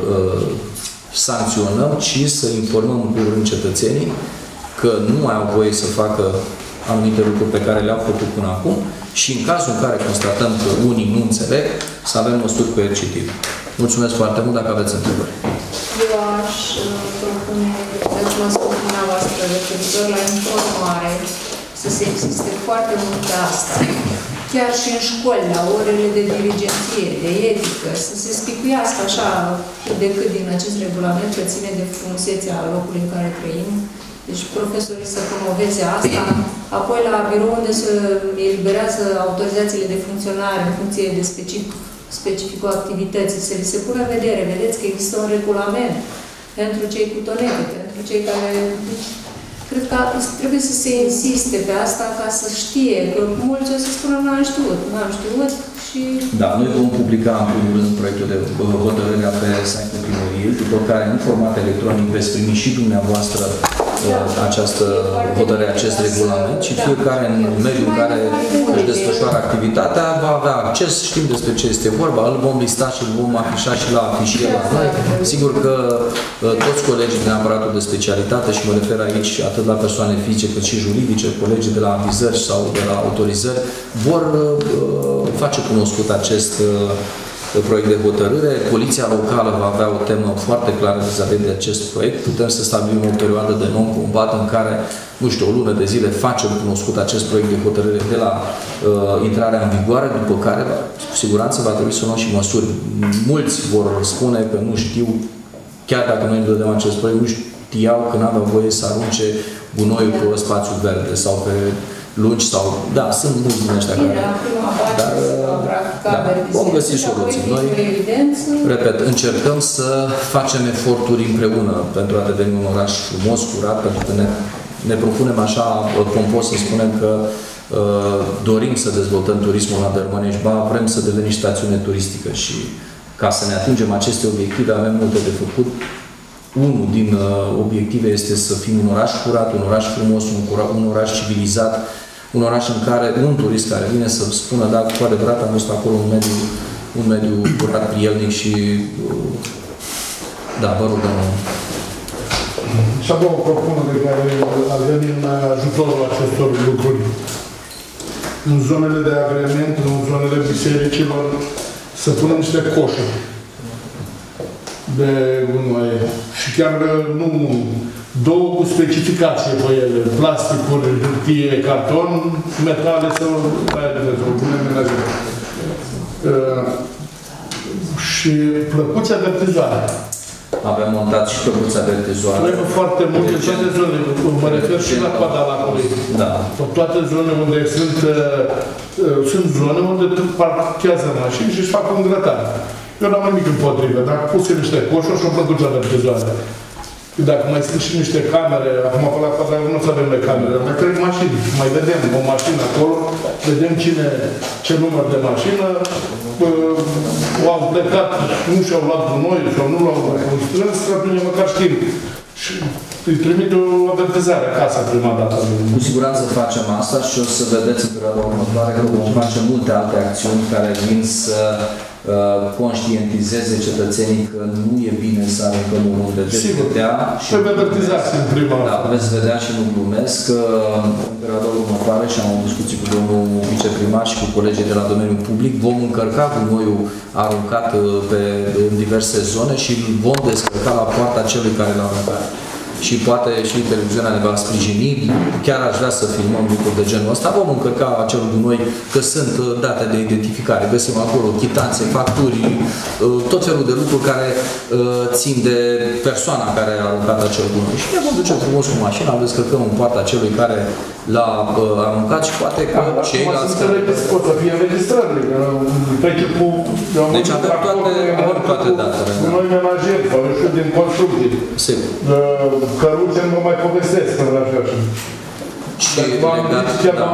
Speaker 1: sancționăm, ci să informăm în primul rând cetățenii că nu mai au voie să facă anumite lucruri pe care le-au făcut până acum și în cazul în care constatăm că unii nu înțeleg, să avem măsuri coercitive. Mulțumesc foarte mult dacă aveți întrebări.
Speaker 3: Eu aș propune, pentru măsuri dumneavoastră referitor la informare, să se existe foarte mult de asta. Chiar și în școli, la orele de dirigenție, de etică, să se spicuiască așa de cât din acest regulament că ține de frumusețea locului în care trăim. Deci profesorii să promoveze asta, apoi la birou unde se eliberează autorizațiile de funcționare în funcție de specificul activității, să li se pună în vedere. Vedeți că există un regulament pentru cei cu tonete, pentru cei care... Cred că trebuie să se insiste pe asta ca să știe, că mulți o să spună n-am știut și... Da, noi vom publica în primul rând proiectul de hotărâre pe site-ul primăriei, după care în format electronic veți primi și dumneavoastră această hotărâre, acest regulament și fiecare în mediul în care își desfășoară activitatea va avea acces, știm despre ce este vorba, îl vom lista și îl vom afișa și la afișier la noi. Sigur că toți colegii din aparatul de specialitate, și mă refer aici atât la persoane fizice cât și juridice, colegii de la avizări sau de la autorizări, vor face cunoscut acest proiect de hotărâre. Poliția locală va avea o temă foarte clară vis-a-vis de acest proiect. Putem să stabilim o perioadă de non-combat în care, nu știu, o lună de zile facem cunoscut acest proiect de hotărâre de la intrarea în vigoare, după care, cu siguranță, va trebui să luăm și măsuri. Mulți vor spune că nu știu, chiar dacă noi ne dădem acest proiect, nu știau că n-aveau voie să arunce gunoiul pe spațiu verde sau pe lungi sau... Da, sunt mulți din ăștia care... Dar vom găsi soluții. Noi, repet, încercăm să facem eforturi împreună pentru a deveni un oraș frumos, curat, pentru că ne propunem așa pompos să spunem că dorim să dezvoltăm turismul la Dărmănești, ba vrem să devenim stațiune turistică și ca să ne atingem aceste obiective avem multe de făcut. Unul din obiective este să fim un oraș curat, un oraș frumos, un oraș civilizat, un oraș în care un turist care vine să spună, da, cu adevărat am văzut acolo un mediu curat, prielnic și da, vă rog, domnul.
Speaker 4: Și a doua propunere care ar veni în ajutorul acestor lucruri. În zonele de agrement, în zonele bisericilor, să punem niște coșuri de gunoi. Și chiar nu două cu specificație pe ele, plasticuri, hârtie, carton, metale sau și plăcuți avertizare.
Speaker 1: Avem montat și plăcuți avertizoare.
Speaker 4: Trebuie foarte mult în toate zonele. Mă refer și la Padalacului.
Speaker 1: Da.
Speaker 4: În toate zonele unde sunt zone unde parchează mașini și își fac un grătar. Eu n-am nimic împotrivă. Dacă puse niște coșuri și o plăcuță avertizoare. Dacă mai sunt și niște camere, acum pe la Padalacul nu o să avem noi camere, mai trec mașini. Mai vedem o mașină acolo, vedem ce număr de mașină, au plecat, nu și-au luat gunoi sau nu l-au strâns, atunci măcar știm. Și îi trimite o avertizare acasă prima dată.
Speaker 1: Cu siguranță facem asta și o să vedeți în perioada următoare că vom face multe alte acțiuni care vin să conștientizeze cetățenii că nu e bine să aruncăm oriunde. Veți vedea și veți vedea și nu glumesc că în perioada următoare, și am o discuție cu domnul viceprimar și cu colegii de la domeniul public, vom încărca gunoiul aruncat în diverse zone și îl vom descărca la poarta celui care l-a aruncat. Și poate și televiziunea ne va sprijini, chiar aș vrea să filmăm lucruri de genul ăsta, vom încărca acel gunoi, că sunt date de identificare, găsim acolo chitanțe, facturi, tot felul de lucruri care țin de persoana care a aruncat acel gunoi. Și ne vom duce frumos cu mașina, îl descărcăm în poarta celui care l-a aruncat și poate că ceilalți...
Speaker 4: Pot să fie înregistrări, trece cu...
Speaker 1: Deci avem toate datele.
Speaker 4: Gunoi menajer, sau eu știu din construcții.
Speaker 1: Sigur.
Speaker 4: Căruțe nu mă mai povestesc când așa.
Speaker 1: Și legat,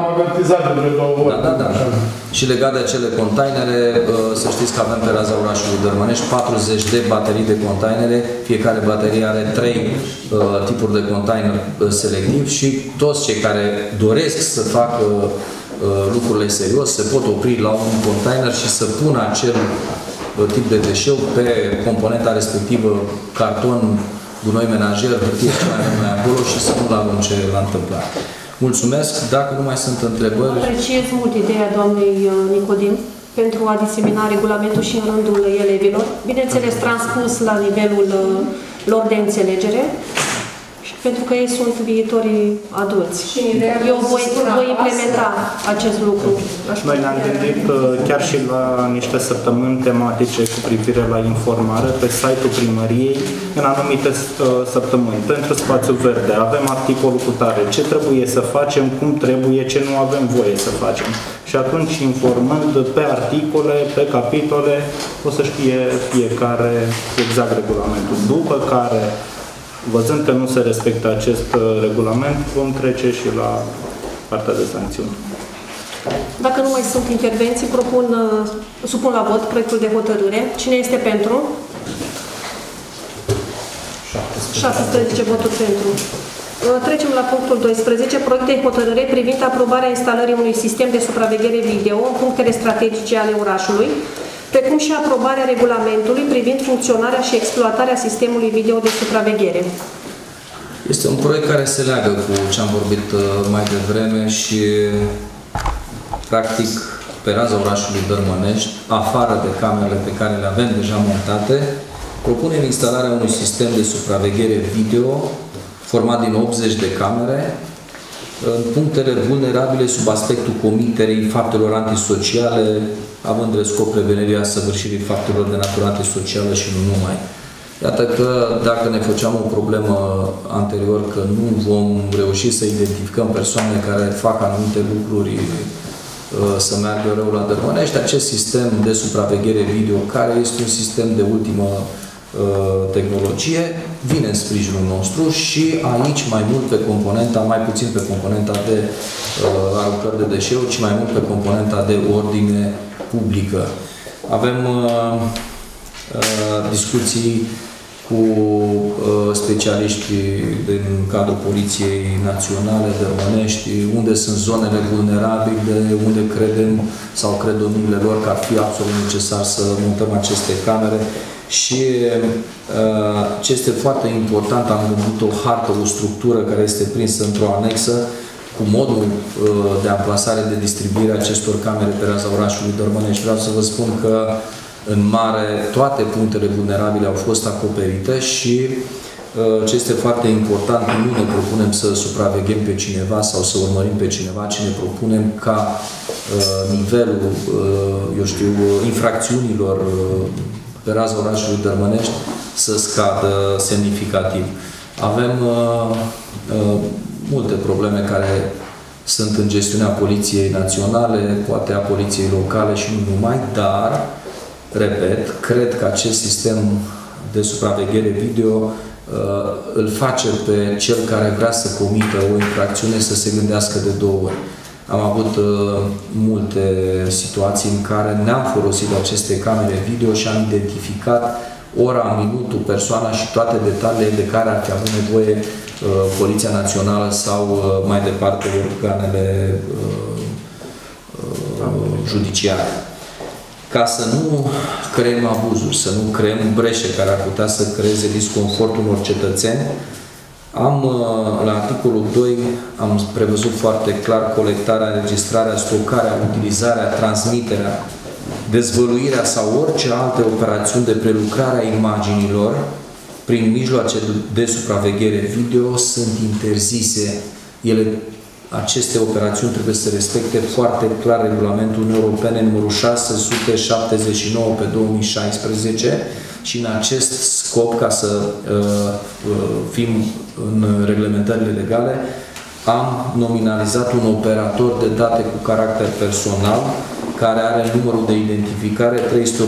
Speaker 1: Și legat de acele containere, să știți că avem pe raza orașului Dărmănești 40 de baterii de containere, fiecare baterie are 3 tipuri de container selectiv și toți cei care doresc să facă lucrurile serios se pot opri la un container și să pună acel tip de deșeu pe componenta respectivă, carton, gunoi menajer, hârtie și mai acolo și să nu-l arunce la întâmplare. Mulțumesc. Dacă nu mai sunt întrebări...
Speaker 2: Apreciez mult ideea doamnei Nicodim pentru a disemina regulamentul și în rândul elevilor. Bineînțeles, transpus la nivelul lor de înțelegere, pentru că ei sunt viitorii adulți. Eu voi implementa acest lucru.
Speaker 5: Noi ne-am gândit chiar și la niște săptămâni tematice cu privire la informare pe site-ul primăriei în anumite săptămâni. Pentru spațiu verde avem articolul cu tare, ce trebuie să facem, cum trebuie, ce nu avem voie să facem. Și atunci, informând pe articole, pe capitole, o să știe fiecare exact regulamentul. După care, văzând că nu se respectă acest regulament, vom trece și la partea de sancțiuni.
Speaker 2: Dacă nu mai sunt intervenții, supun la vot proiectul de hotărâre. Cine este pentru? 17 voturi pentru. Trecem la punctul 12, proiect de hotărâre privind aprobarea instalării unui sistem de supraveghere video în punctele strategice ale orașului, precum și aprobarea regulamentului privind funcționarea și exploatarea sistemului video de supraveghere.
Speaker 1: Este un proiect care se leagă cu ce am vorbit mai devreme și, practic, pe raza orașului Dărmănești, afară de camerele pe care le avem deja montate, propunem instalarea unui sistem de supraveghere video format din 80 de camere în punctele vulnerabile sub aspectul comiterii faptelor antisociale, având de scop prevenirea săvârșirii faptelor de natură antisocială și nu numai. Iată că dacă ne făceam o problemă anterior că nu vom reuși să identificăm persoane care fac anumite lucruri să meargă rău la Dărmănești, acest sistem de supraveghere video, care este un sistem de ultimă tehnologie, vine în sprijinul nostru și aici mai mult pe componenta, mai puțin pe componenta de aruncări de deșeuri, ci mai mult pe componenta de ordine publică. Avem discuții cu specialiști din cadrul Poliției Naționale Dărmănești, unde sunt zonele vulnerabile, unde credem sau cred domniile lor că ar fi absolut necesar să montăm aceste camere. Și ce este foarte important, am gândit o hartă, o structură care este prinsă într-o anexă cu modul de amplasare, de distribuire a acestor camere pe raza orașului Dărmănești. Vreau să vă spun că în mare toate punctele vulnerabile au fost acoperite și ce este foarte important, nu ne propunem să supraveghem pe cineva sau să urmărim pe cineva, ci ne propunem ca nivelul, eu știu, infracțiunilor pe raza orașului Dărmănești să scadă semnificativ. Avem multe probleme care sunt în gestiunea Poliției Naționale, poate a Poliției Locale și nu numai, dar, repet, cred că acest sistem de supraveghere video îl face pe cel care vrea să comită o infracțiune să se gândească de 2 ori. Am avut multe situații în care ne-am folosit de aceste camere video și am identificat ora, minutul, persoana și toate detaliile de care ar fi avut nevoie Poliția Națională sau mai departe organele judiciare. Ca să nu creăm abuzuri, să nu creăm breșe care ar putea să creeze disconfortul unor cetățeni, la articolul 2 am prevăzut foarte clar colectarea, înregistrarea, stocarea, utilizarea, transmiterea, dezvăluirea sau orice alte operațiuni de prelucrare a imaginilor prin mijloace de supraveghere video sunt interzise. Aceste operațiuni trebuie să respecte foarte clar regulamentul Uniunii Europene numărul 679 pe 2016 și în acest scop, ca să fim în reglementările legale, am nominalizat un operator de date cu caracter personal care are numărul de identificare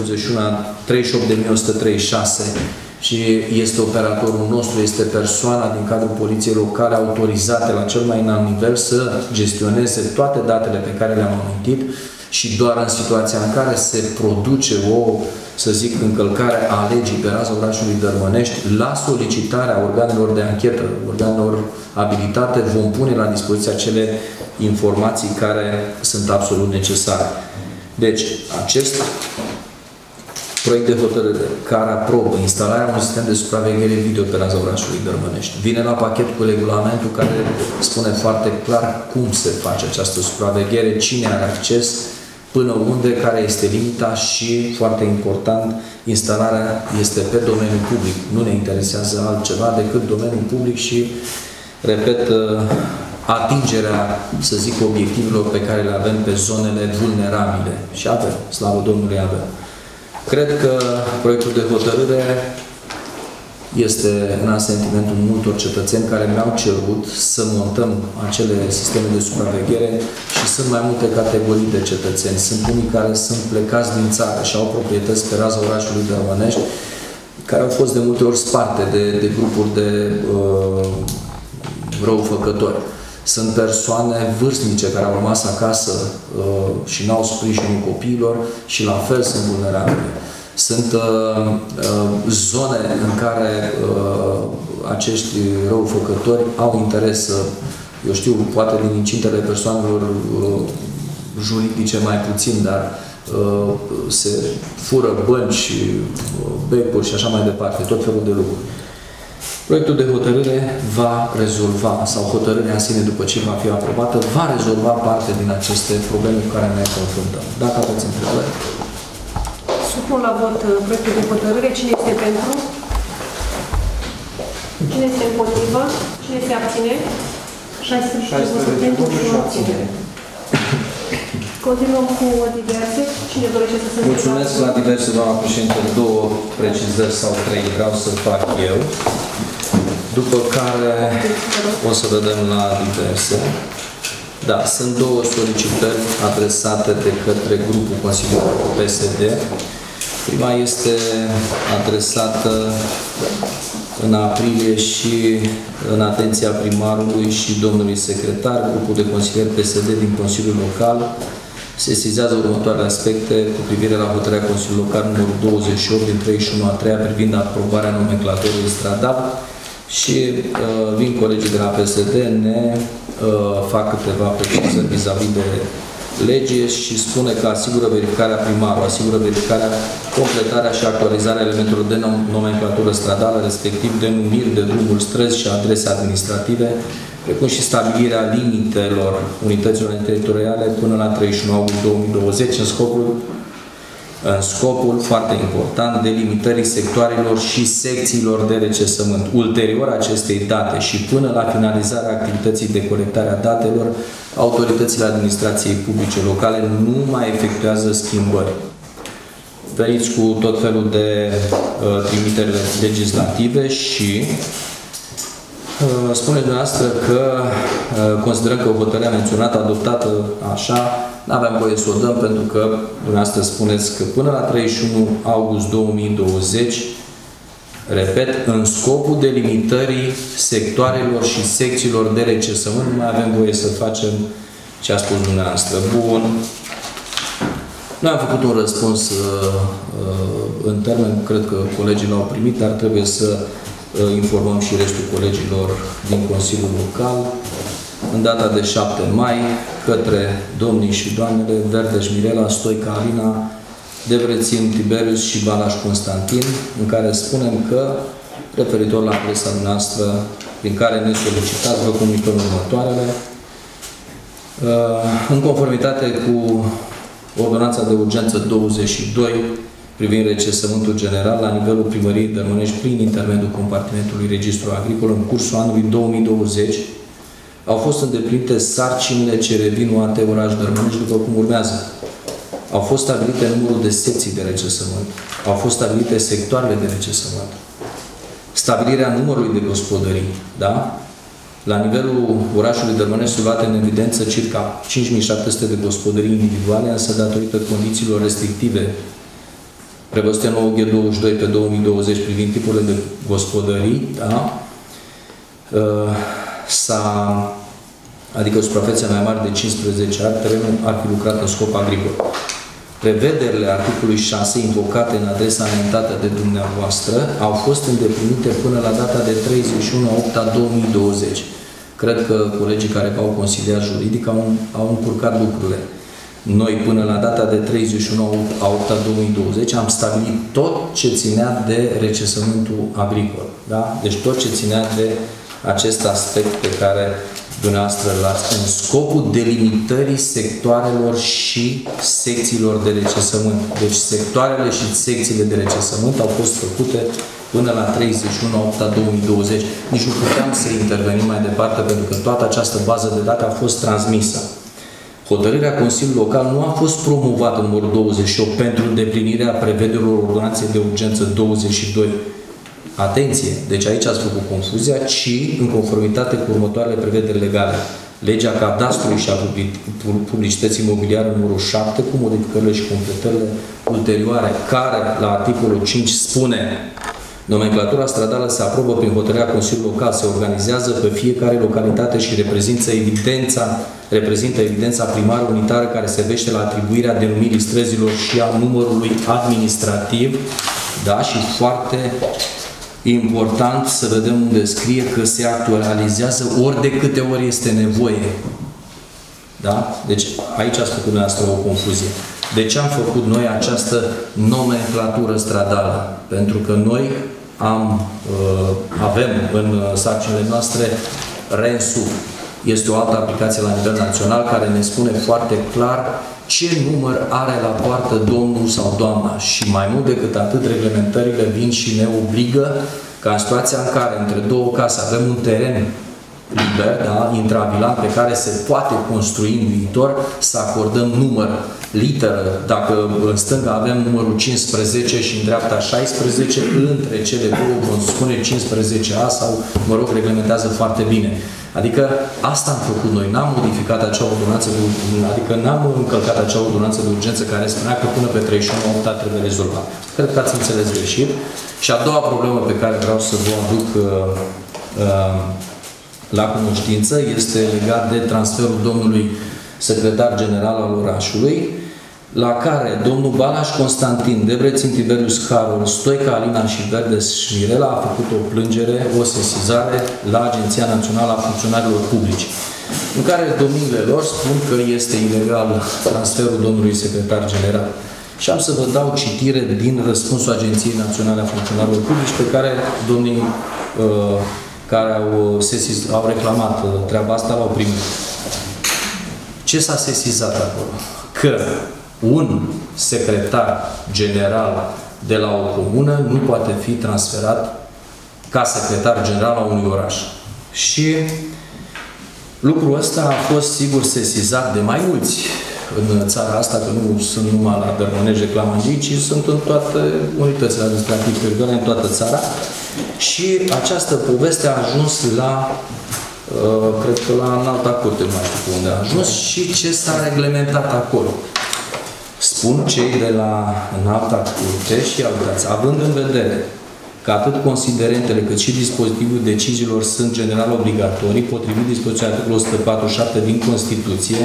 Speaker 1: 38.136 și este operatorul nostru, este persoana din cadrul Poliției Locale autorizată la cel mai înalt nivel să gestioneze toate datele pe care le-am amintit și doar în situația în care se produce o, să zic, încălcare a legii pe raza orașului Dărmănești, la solicitarea organelor de anchetă, organelor abilitate, vom pune la dispoziție acele informații care sunt absolut necesare. Deci, acest proiect de hotărâre care aprobă instalarea unui sistem de supraveghere video pe raza orașului Dărmănești vine la pachet cu regulamentul care spune foarte clar cum se face această supraveghere, cine are acces, până unde, care este limita și, foarte important, instalarea este pe domeniul public. Nu ne interesează altceva decât domeniul public și, repet, atingerea, să zic, obiectivelor pe care le avem pe zonele vulnerabile. Și avem, slavă Domnului, avem. Cred că proiectul de hotărâre este în asentimentul multor cetățeni care mi-au cerut să montăm acele sisteme de supraveghere și sunt mai multe categorii de cetățeni. Sunt unii care sunt plecați din țară și au proprietăți pe raza orașului Dărmănești, care au fost de multe ori sparte de grupuri de răufăcători. Sunt persoane vârstnice care au rămas acasă și n-au sprijinul copiilor și la fel sunt vulnerabile. Sunt zone în care acești răufăcători au interes să, eu știu, poate din incintele persoanelor juridice mai puțin, dar se fură bănci, becuri și așa mai departe, tot felul de lucruri. Proiectul de hotărâre va rezolva, sau hotărârea în sine, după ce va fi aprobată, va rezolva parte din aceste probleme cu care ne confruntăm. Dacă aveți întrebări.
Speaker 2: Supun la vot proiectul de hotărâre. Cine este pentru? Cine este împotrivă? Cine se abține? 16 pentru și o abținere. Continuăm cu diverse. Cine dorește să se
Speaker 1: mulțumesc la diverse, doamna președinte, 2 precizări sau 3 vreau să fac eu. După care o să vedem la diverse. Da, sunt 2 solicitări adresate de către grupul Consiliului PSD. Prima este adresată în aprilie și în atenția primarului și domnului secretar. Grupul de consilieri PSD din Consiliul Local sesizează următoarele aspecte cu privire la hotărârea Consiliului Local numărul 28 din 31/3 privind aprobarea nomenclatorului stradal și vin colegii de la PSD, ne fac câteva precizări vis-a-vis de lege și spune că asigură verificarea primarului, asigură verificarea, completarea și actualizarea elementelor de nomenclatură stradală, respectiv denumiri de drumuri, străzi și adrese administrative, precum și stabilirea limitelor unităților teritoriale până la 31 august 2020 în scopul, foarte important, delimitării sectoarelor și secțiilor de recensământ. Ulterior acestei date și până la finalizarea activității de colectare a datelor, autoritățile administrației publice locale nu mai efectuează schimbări. veniți cu tot felul de trimiteri legislative și spuneți dumneavoastră că considerăm că hotărârea menționată, adoptată așa, nu aveam voie să o dăm pentru că dumneavoastră spuneți că până la 31 august 2020, repet, în scopul delimitării sectoarelor și secțiilor de recensământ, nu mai avem voie să facem ce a spus dumneavoastră. Bun. Noi am făcut un răspuns în termen, cred că colegii l-au primit, dar trebuie să informăm și restul colegilor din Consiliul Local. În data de 7 mai, către domnii și doamnele Verdeș Mirela, Stoica Alina, Debrețin Tiberius și Balaș Constantin, în care spunem că, referitor la presa noastră, prin care ne solicitați, vă comunicăm următoarele. În conformitate cu Ordonanța de Urgență 22, privind recensământul general la nivelul Primăriei Dărmănești prin intermediul compartimentului Registru Agricol, în cursul anului 2020, au fost îndeplinite sarcinile ce revin UAT Oraș Dărmănești după cum urmează. Au fost stabilite numărul de secții de recensământ, au fost stabilite sectoarele de recensământ, stabilirea numărului de gospodării, da? La nivelul orașului Dărmănești sunt luate în evidență circa 5.700 de gospodării individuale, însă datorită condițiilor restrictive prevăzute în OG 22 pe 2020 privind tipurile de gospodării, da? Adică suprafețe mai mari de 15 ani, terenul ar fi lucrat în scop agricol. Prevederile articolului 6 invocate în adresa înaintată de dumneavoastră au fost îndeplinite până la data de 31/8/2020. Cred că colegii care au consiliat juridic au încurcat lucrurile. Noi, până la data de 31/8/2020, am stabilit tot ce ținea de recensământul agricol. Da? Deci tot ce ținea de acest aspect pe care dumneavoastră l-ați în scopul delimitării sectoarelor și secțiilor de recensământ. Deci sectoarele și secțiile de recensământ au fost făcute până la 31/8/2020. Nici nu puteam să intervenim mai departe pentru că toată această bază de date a fost transmisă. Hotărârea Consiliului Local nu a fost promovată numărul 28 pentru îndeplinirea prevederilor Ordonanței de Urgență 22. Atenție! Deci aici ați făcut confuzia, ci în conformitate cu următoarele prevederi legale. Legea Cadastrului și a Publicității Imobiliare numărul 7 cu modificările și completările ulterioare, care la articolul 5 spune: nomenclatura stradală se aprobă prin hotărârea Consiliului Local, se organizează pe fiecare localitate și reprezintă evidența primară unitară care servește la atribuirea denumirii străzilor și a numărului administrativ. Da? Și foarte important să vedem unde scrie că se actualizează ori de câte ori este nevoie. Da? Deci aici ați făcut dumneavoastră o confuzie. De ce am făcut noi această nomenclatură stradală? Pentru că noi avem în sarcinile noastre RENSU. Este o altă aplicație la nivel național care ne spune foarte clar ce număr are la poartă domnul sau doamna. Și mai mult decât atât, reglementările vin și ne obligă ca în situația în care între două case avem un teren liber, da, intravilan, pe care se poate construi în viitor, să acordăm număr, literă. Dacă în stânga avem numărul 15 și în dreapta 16, între cele două vom spune 15A sau, mă rog, reglementează foarte bine. Adică asta am făcut noi. N-am modificat acea ordonanță, adică n-am încălcat acea ordonanță de urgență care spunea că până pe 31/8 trebuie rezolvat. Cred că ați înțeles greșit. Și a doua problemă pe care vreau să vă aduc la cunoștință este legat de transferul domnului secretar general al orașului, la care domnul Balaș Constantin, Debrețin Tiberius Carol, Stoica Alina și Verdeș Mirela a făcut o plângere, o sesizare la Agenția Națională a Funcționarilor Publici, în care domniile lor spun că este ilegal transferul domnului secretar general. Și am să vă dau citire din răspunsul Agenției Naționale a Funcționarilor Publici pe care domnii care au reclamat treaba asta l-au primit. Ce s-a sesizat acolo? Că un secretar general de la o comună nu poate fi transferat ca secretar general a unui oraș. Și lucrul ăsta a fost, sigur, sesizat de mai mulți în țara asta, că nu sunt numai la Dărmănești reclamandii, ci sunt în toate unitățile administrative, în toată țara. Și această poveste a ajuns la, cred că la Înalta Curte, nu mai știu unde a ajuns, și ce s-a reglementat acolo. Spun cei de la Înalta Curte și uitați, având în vedere că atât considerentele cât și dispozitivul deciziilor sunt general obligatorii, potrivit dispoziției articolul 147 din Constituție,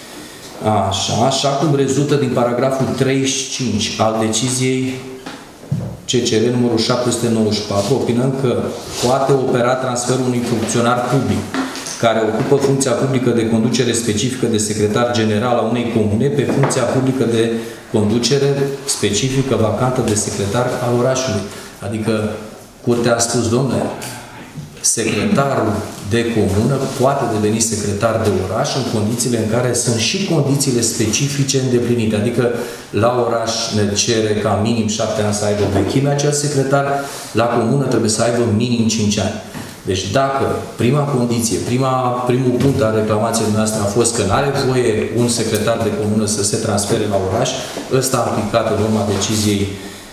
Speaker 1: așa cum rezultă din paragraful 35 al deciziei CCR numărul 794, opinând că poate opera transferul unui funcționar public care ocupă funcția publică de conducere specifică de secretar general a unei comune pe funcția publică de conducere specifică vacantă de secretar al orașului. Adică Curtea a spus, domnule, secretarul de comună poate deveni secretar de oraș în condițiile în care sunt și condițiile specifice îndeplinite. Adică la oraș ne cere ca minim 7 ani să aibă vechime acel secretar, la comună trebuie să aibă minim 5 ani. Deci dacă prima condiție, primul punct al reclamației noastre a fost că nu are voie un secretar de comună să se transfere la oraș, ăsta a aplicat în urma deciziei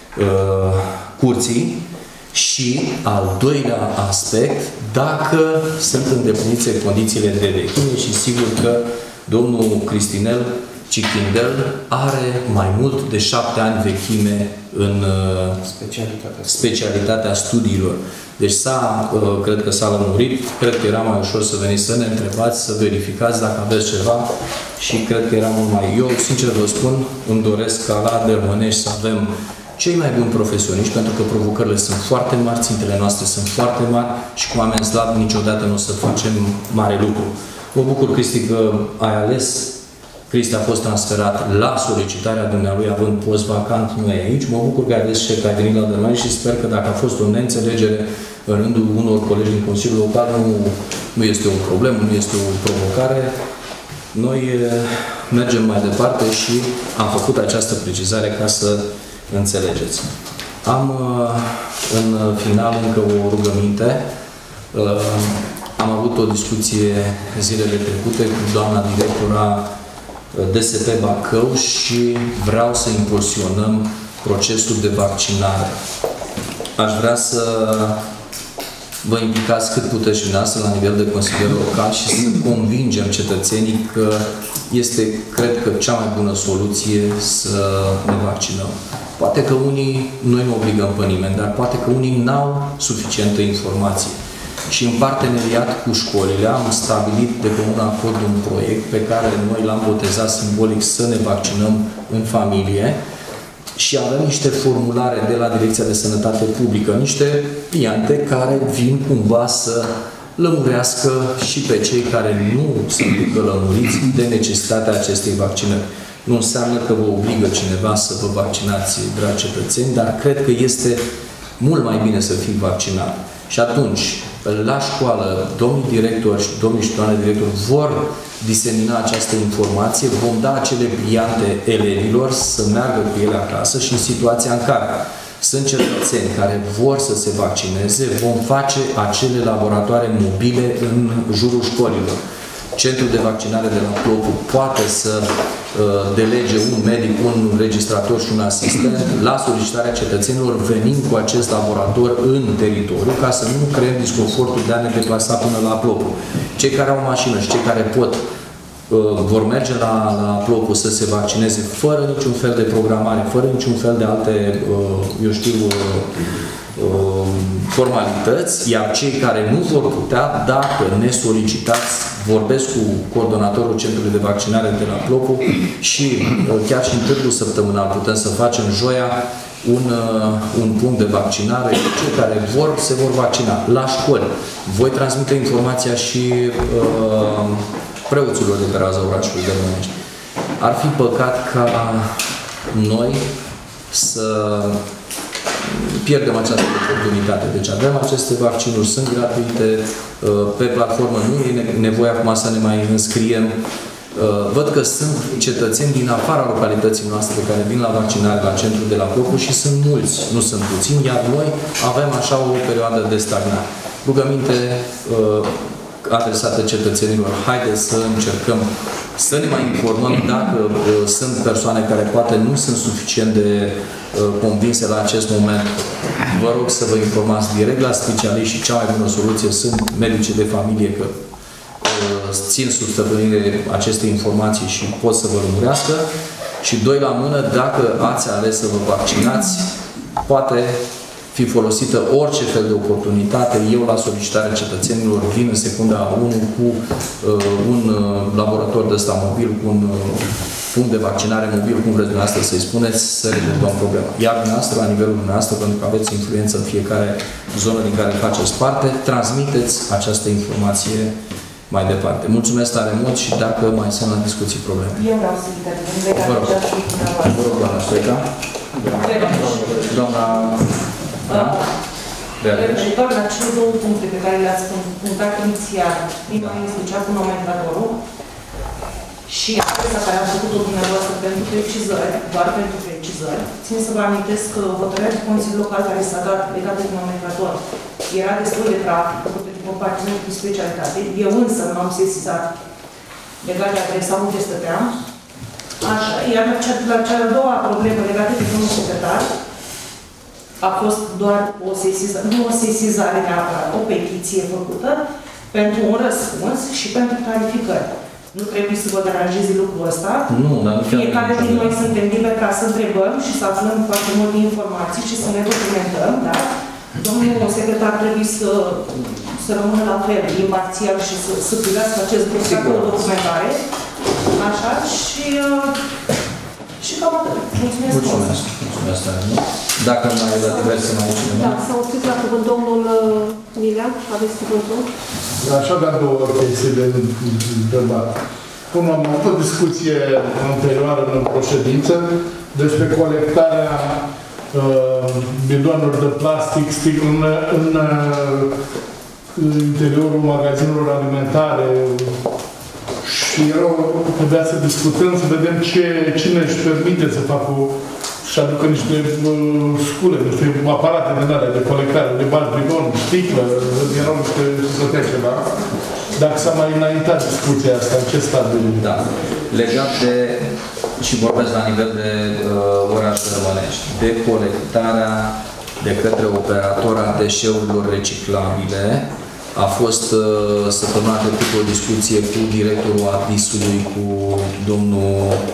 Speaker 1: Curții. Și al doilea aspect, dacă sunt îndeplinite condițiile de vechime și sigur că domnul Cristinel Cichindel are mai mult de 7 ani vechime în specialitatea studiilor. Deci cred că s-a lămurit, cred că era mai ușor să veniți să ne întrebați, să verificați dacă aveți ceva și cred că era mult mai... Eu, sincer vă spun, îmi doresc ca la Dărmănești să avem cei mai buni profesioniști, pentru că provocările sunt foarte mari, țintele noastre sunt foarte mari și cu oameni slabi niciodată nu o să facem mare lucru. Mă bucur, Cristi, că ai ales. Cristi a fost transferat la solicitarea dumnealui, având post vacant, nu e aici. Mă bucur că ai ales și că ai venit la Dărmănești și sper că dacă a fost o neînțelegere în rândul unor colegi din Consiliul Local, nu este o problemă, nu este o provocare. Noi mergem mai departe și am făcut această precizare ca să înțelegeți. Am în final încă o rugăminte. Am avut o discuție zilele trecute cu doamna directora DSP Bacău și vreau să impulsionăm procesul de vaccinare. Aș vrea să vă implicați cât puteți și dumneavoastră la nivel de consilier local și să convingem cetățenii că este, cred că, cea mai bună soluție să ne vaccinăm. Poate că noi nu obligăm pe nimeni, dar poate că unii n-au suficientă informație. Și în parteneriat cu școlile am stabilit de comun acord un proiect pe care noi l-am botezat simbolic să ne vaccinăm în familie și avem niște formulare de la Direcția de Sănătate Publică, niște pliante care vin cumva să lămurească și pe cei care nu sunt încă lămuriți de necesitatea acestei vaccinări. Nu înseamnă că vă obligă cineva să vă vaccinați, dragi cetățeni, dar cred că este mult mai bine să fii vaccinat. Și atunci, la școală, domnii directori și domnii și doamne directori vor disemina această informație, vom da acele pliante elevilor să meargă cu ele acasă și în situația în care sunt cetățeni care vor să se vaccineze, vom face acele laboratoare mobile în jurul școlilor. Centrul de vaccinare de la Plocu poate să delege un medic, un registrator și un asistent la solicitarea cetățenilor venind cu acest laborator în teritoriu ca să nu creăm disconfortul de a ne deplasa până la Plocu. Cei care au mașină și cei care pot vor merge la Plocu să se vaccineze fără niciun fel de programare, fără niciun fel de alte, eu știu, formalități, iar cei care nu vor putea, dacă ne solicitați, vorbesc cu coordonatorul Centrului de Vaccinare de la Plocu și chiar și în târgul săptămânal putem să facem joia un punct de vaccinare. Cei care vor, se vor vaccina. La școli. Voi transmite informația și preoților de pe raza orașului Dărmănești. Ar fi păcat ca noi să pierdem această oportunitate. Deci avem aceste vaccinuri, sunt gratuite, pe platformă nu e nevoie acum să ne mai înscriem. Văd că sunt cetățeni din afara localității noastre care vin la vaccinare la centrul de la Plocu și sunt mulți, nu sunt puțini, iar noi avem așa o perioadă de stagnare. Rugăminte adresată cetățenilor. Haideți să încercăm să ne mai informăm dacă sunt persoane care poate nu sunt suficient de convinse la acest moment. Vă rog să vă informați direct la specialiști și cea mai bună soluție sunt medicii de familie, că țin sub stăpânire aceste informații și pot să vă lămurească. Și doi la mână, dacă ați ales să vă vaccinați, poate fi folosită orice fel de oportunitate. Eu, la solicitarea cetățenilor, vin în secunda 1 cu un laborator de ăsta mobil, cu un punct de vaccinare mobil, cum vreți dumneavoastră să-i spuneți, să rezolvăm problema. Iar dumneavoastră, la nivelul dumneavoastră, pentru că aveți influență în fiecare zonă din care faceți parte, transmiteți această informație mai departe. Mulțumesc tare mult și dacă mai sunt la discuții probleme.
Speaker 6: Eu vreau să intervin legat de această dumneavoastră.
Speaker 1: Vă rog, doamna Stoica. Doamna...
Speaker 6: Referitor la cele două puncte pe care le-ați punctat inițial, prima este cea cu nomenclatorul și adresa care a făcut-o dumneavoastră pentru precizări, doar pentru precizări. Țin să vă amintesc că hotărârea de Consiliu Local care s-a dat legată de nomenclator era destul de practic, făcută de compartimentul de specialitate. Eu însă nu am sesizat legat de adresa unde stăteam. Așa, iar la cea de-a doua problemă legată de domnul secretar, a fost doar o sesizare, nu o sesizare neapărat, o petiție făcută pentru un răspuns și pentru clarificări. Nu trebuie să vă deranjeze lucrul ăsta.
Speaker 1: Nu, dar nu
Speaker 6: fiecare din noi suntem liberi ca să întrebăm și să aflăm foarte multe informații și să ne documentăm, da? Domnul secretar trebuie să rămână la fel, imparțial și să privească acest lucru ca o documentare. Așa și cam atât. Mulțumesc.
Speaker 1: Mulțumesc. Mulțumesc tare mult. Dacă mai la diverse mai cineva.
Speaker 2: Da, s-a oprit la cuvânt domnul Milea, aveți cuvântul.
Speaker 4: Aș avea două chestii de întrebat. Unul, am avut o discuție anterioară în ședință despre colectarea bidoanelor de plastic în interiorul magazinelor alimentare. Și trebuia să discutăm, să vedem cine își permite să facă și aducă niște scule, niște aparate din alea de colectare, de bani, bidon, sticlă, erau niște plătea ceva. Dacă s-a mai înaintat discuția asta, în ce stadiu?
Speaker 1: Da. Legat de, și vorbesc la nivel de oraș Rămânești, de colectarea de către operatora deșeurilor reciclabile, a fost săptămâna trecută o discuție cu directorul ADIS-ului, cu domnul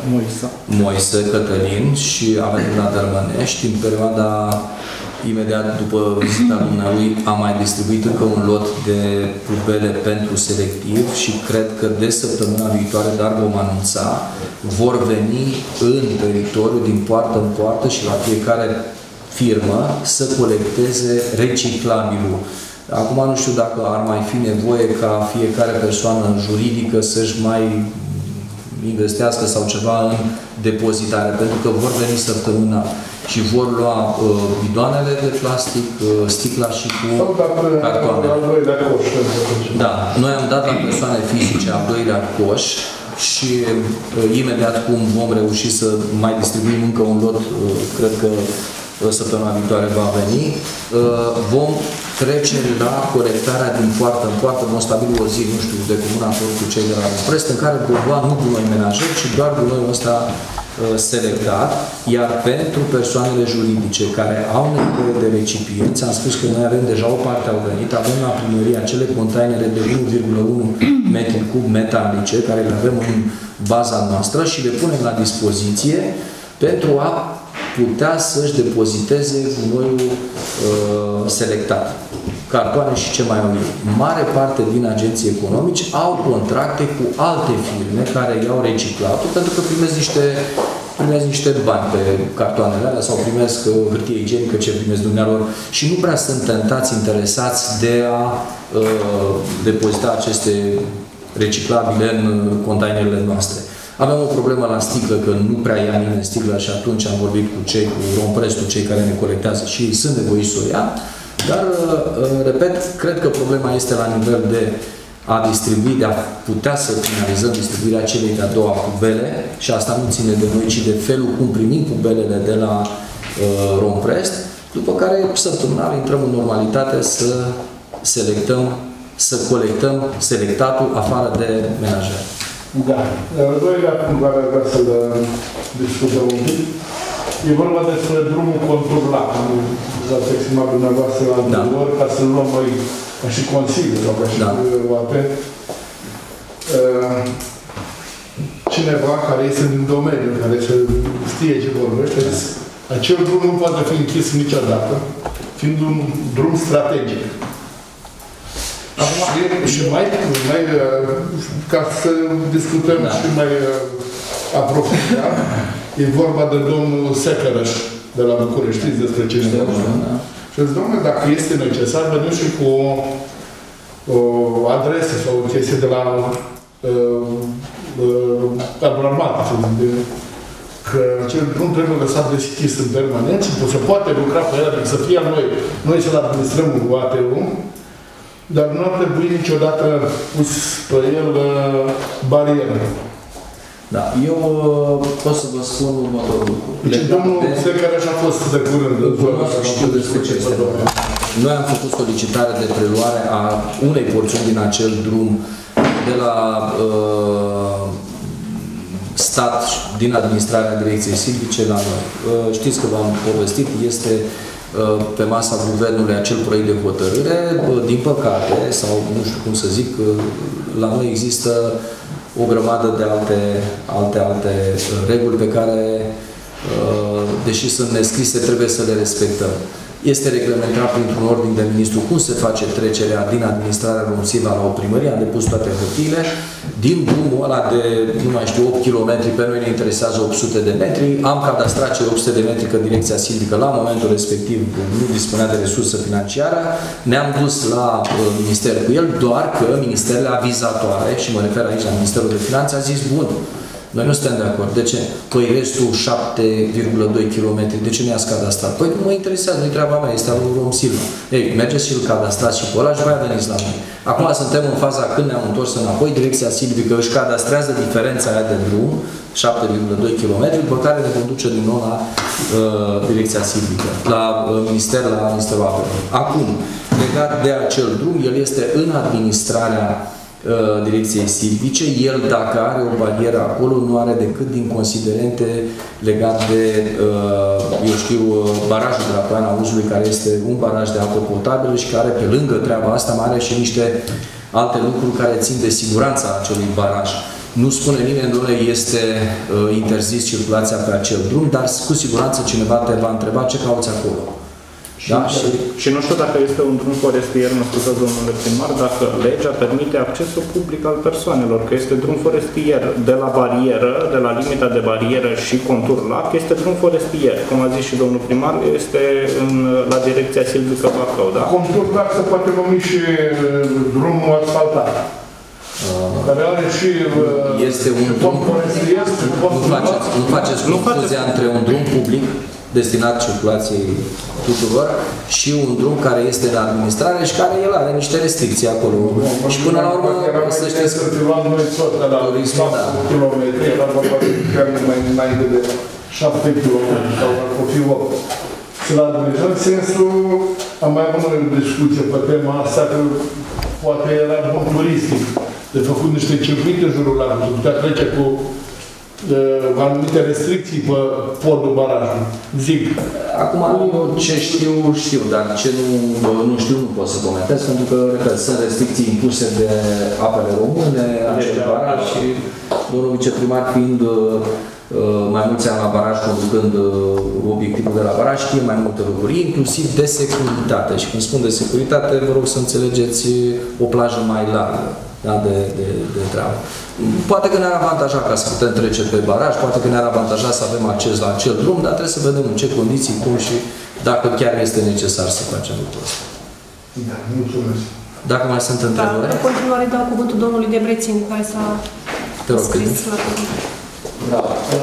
Speaker 1: Moise Cătălin și a venit la Dărmănești. În perioada imediat după vizita dumnealui am mai distribuit încă un lot de pubele pentru selectiv și cred că de săptămâna viitoare, dar vom anunța, vor veni în teritoriu, din poartă în poartă și la fiecare firmă să colecteze reciclabilul. Acum nu știu dacă ar mai fi nevoie ca fiecare persoană juridică să-și mai investească sau ceva în depozitare, pentru că vor veni săptămâna și vor lua bidoanele de plastic, sticla și cu cartoanele. Da, noi am dat la persoane fizice al doilea coș și imediat cum vom reuși să mai distribuim încă un lot, cred că săptămâna viitoare va veni, vom trece la colectarea din poartă în poartă, vom stabili o zi, nu știu, de comun acord cu cei de la Prest, în care vom lua nu gunoi menajer, ci doar gunoiul ăsta selectat, iar pentru persoanele juridice care au nevoie de recipienți, am spus că noi avem deja o parte au venit, avem la primărie acele containere de 1,1 metri cub metalice, care le avem în baza noastră și le punem la dispoziție pentru a putea să-și depoziteze gunoiul selectat. Cartoane și ce mai au ei. Mare parte din agenții economici au contracte cu alte firme care iau reciclatul pentru că primesc niște bani pe cartoanele alea sau primesc hârtie igienică, ce primesc dumnealor și nu prea sunt tentați, interesați de a depozita aceste reciclabile în containerele noastre. Avem o problemă la sticlă, că nu prea ia nimeni sticlă și atunci am vorbit cu Romprestul, cei care ne colectează și ei sunt nevoiți să o ia. Dar, repet, cred că problema este la nivel de a distribui, de a putea să finalizăm distribuirea celei de-a doua pubele și asta nu ține de noi, ci de felul cum primim pubelele de la Romprest, după care săptămânal intrăm în normalitate să selectăm să colectăm selectatul afară de menajer.
Speaker 4: Da. Al doilea punct care vreau să-l discutăm un pic. E vorba despre drumul controlat. V-ați exprimat dumneavoastră la anterior, ca să luăm noi ca și Consiliu sau ca și OAPE. Cineva care este din domeniu, care știe ce vorbește, acel drum nu poate fi închis niciodată, fiind un drum strategic. Și mai ca să discutăm și mai aprofundat, e vorba de domnul Secărăș de la București. Știți despre cine e vorba? Și zic, domnule, dacă este necesar, venim și cu o adresă sau o chestie de la armat, că acel drum trebuie lăsat deschis în permanent și se poate lucra pe el, adică să fie al noi. Noi să-l administrăm cu ATU, dar nu ar trebui niciodată pus pe el barieră.
Speaker 1: Da, eu pot să vă spun următorul lucru.
Speaker 4: Deci domnul Secărăș a fost de curând.
Speaker 1: Știu despre ce este vorba. Noi am făcut solicitare de preluare a unei porțiuni din acel drum de la stat, din administrarea Direcției Silvice la noi. Știți că v-am povestit, este pe masa Guvernului acel proiect de hotărâre. Din păcate, sau nu știu cum să zic, la noi există o grămadă de alte reguli pe care, deși sunt nescrise, trebuie să le respectăm. Este reglementat printr-un ordin de ministru cum se face trecerea din administrarea Romsila la o primărie. Am depus toate hârtiile. Din drumul ăla de, nu mai știu, 8 km, pe noi ne interesează 800 de metri. Am cadastrat cei 800 de metri că Direcția Silvică la momentul respectiv nu dispunea de resursă financiară. Ne-am dus la minister cu el, doar că ministerele avizatoare, și mă refer aici la Ministerul de Finanțe, a zis, bun, noi nu suntem de acord. De ce? Păi restul 7,2 km, de ce nu i-ați cadastrat? Păi nu mă interesează, nu-i treaba mea, este al lui Romsilva. Ei, mergeți și îl cadastrați și pe ăla și voi veniți la noi. Acum suntem în faza când ne-am întors înapoi, Direcția Silvică își cadastrează diferența aia de drum, 7,2 km, după care ne conduce din nou la Direcția Silvică, la Minister, la Ministerul Apelor. Acum, legat de acel drum, el este în administrarea Direcției Silvice. El, dacă are o barieră acolo, nu are decât din considerente legat de, eu știu, barajul de la Poiana Uzului, care este un baraj de apă potabilă și care, pe lângă treaba asta, mai are și niște alte lucruri care țin de siguranța acelui baraj. Nu spune nimeni, domnule, este interzis circulația pe acel drum, dar cu siguranță cineva te va întreba ce cauți acolo. Da?
Speaker 5: Și nu știu dacă este un drum forestier, mă scuzați, domnule primar, dacă legea permite accesul public al persoanelor, că este drum forestier de la barieră, de la limita de barieră și contur lac, este drum forestier. Cum a zis și domnul primar, este la Direcția Silvică Bacău, da? Contur
Speaker 4: lac se poate numi și drumul asfaltat. Care are și
Speaker 1: este un drum
Speaker 4: forestier.
Speaker 1: Nu faceți confuzia între un drum public destinat circulației tuturor și un drum care este de administrare și care el are niște restricții acolo. Și până la urmă, să știți că turismul, da.
Speaker 4: Era vorba de mai înainte de 7 km sau ar fi 8. Și la administrat sensul, am mai avut o discuție pe tema asta, că poate era bun turistic de făcut niște circuite în jurul lacului, putea trece cu anumite restricții pe podul barajului. Zic.
Speaker 1: Acum, ce știu, dar ce nu știu, nu pot să comentez, pentru că, repet, sunt restricții impuse de apele române, acel baraj și domnul viceprimar fiind mai mulți ani la baraj, conducând obiectivul de la baraj, știe mai multe lucruri, inclusiv de securitate. Și când spun de securitate, vă rog să înțelegeți o plajă mai largă, da, de treabă. Poate că ne-ar avantaja ca să putem trece pe baraj, poate că ne-ar avantaja să avem acces la acel drum, dar trebuie să vedem în ce condiții, cum și dacă chiar este necesar să facem lucrul ăsta.
Speaker 4: Da, mulțumesc.
Speaker 1: Dacă mai sunt întrebări?
Speaker 2: Da, în continuare dau cuvântul domnului Debrețin, care s-a scris la cuvânt.
Speaker 7: Da.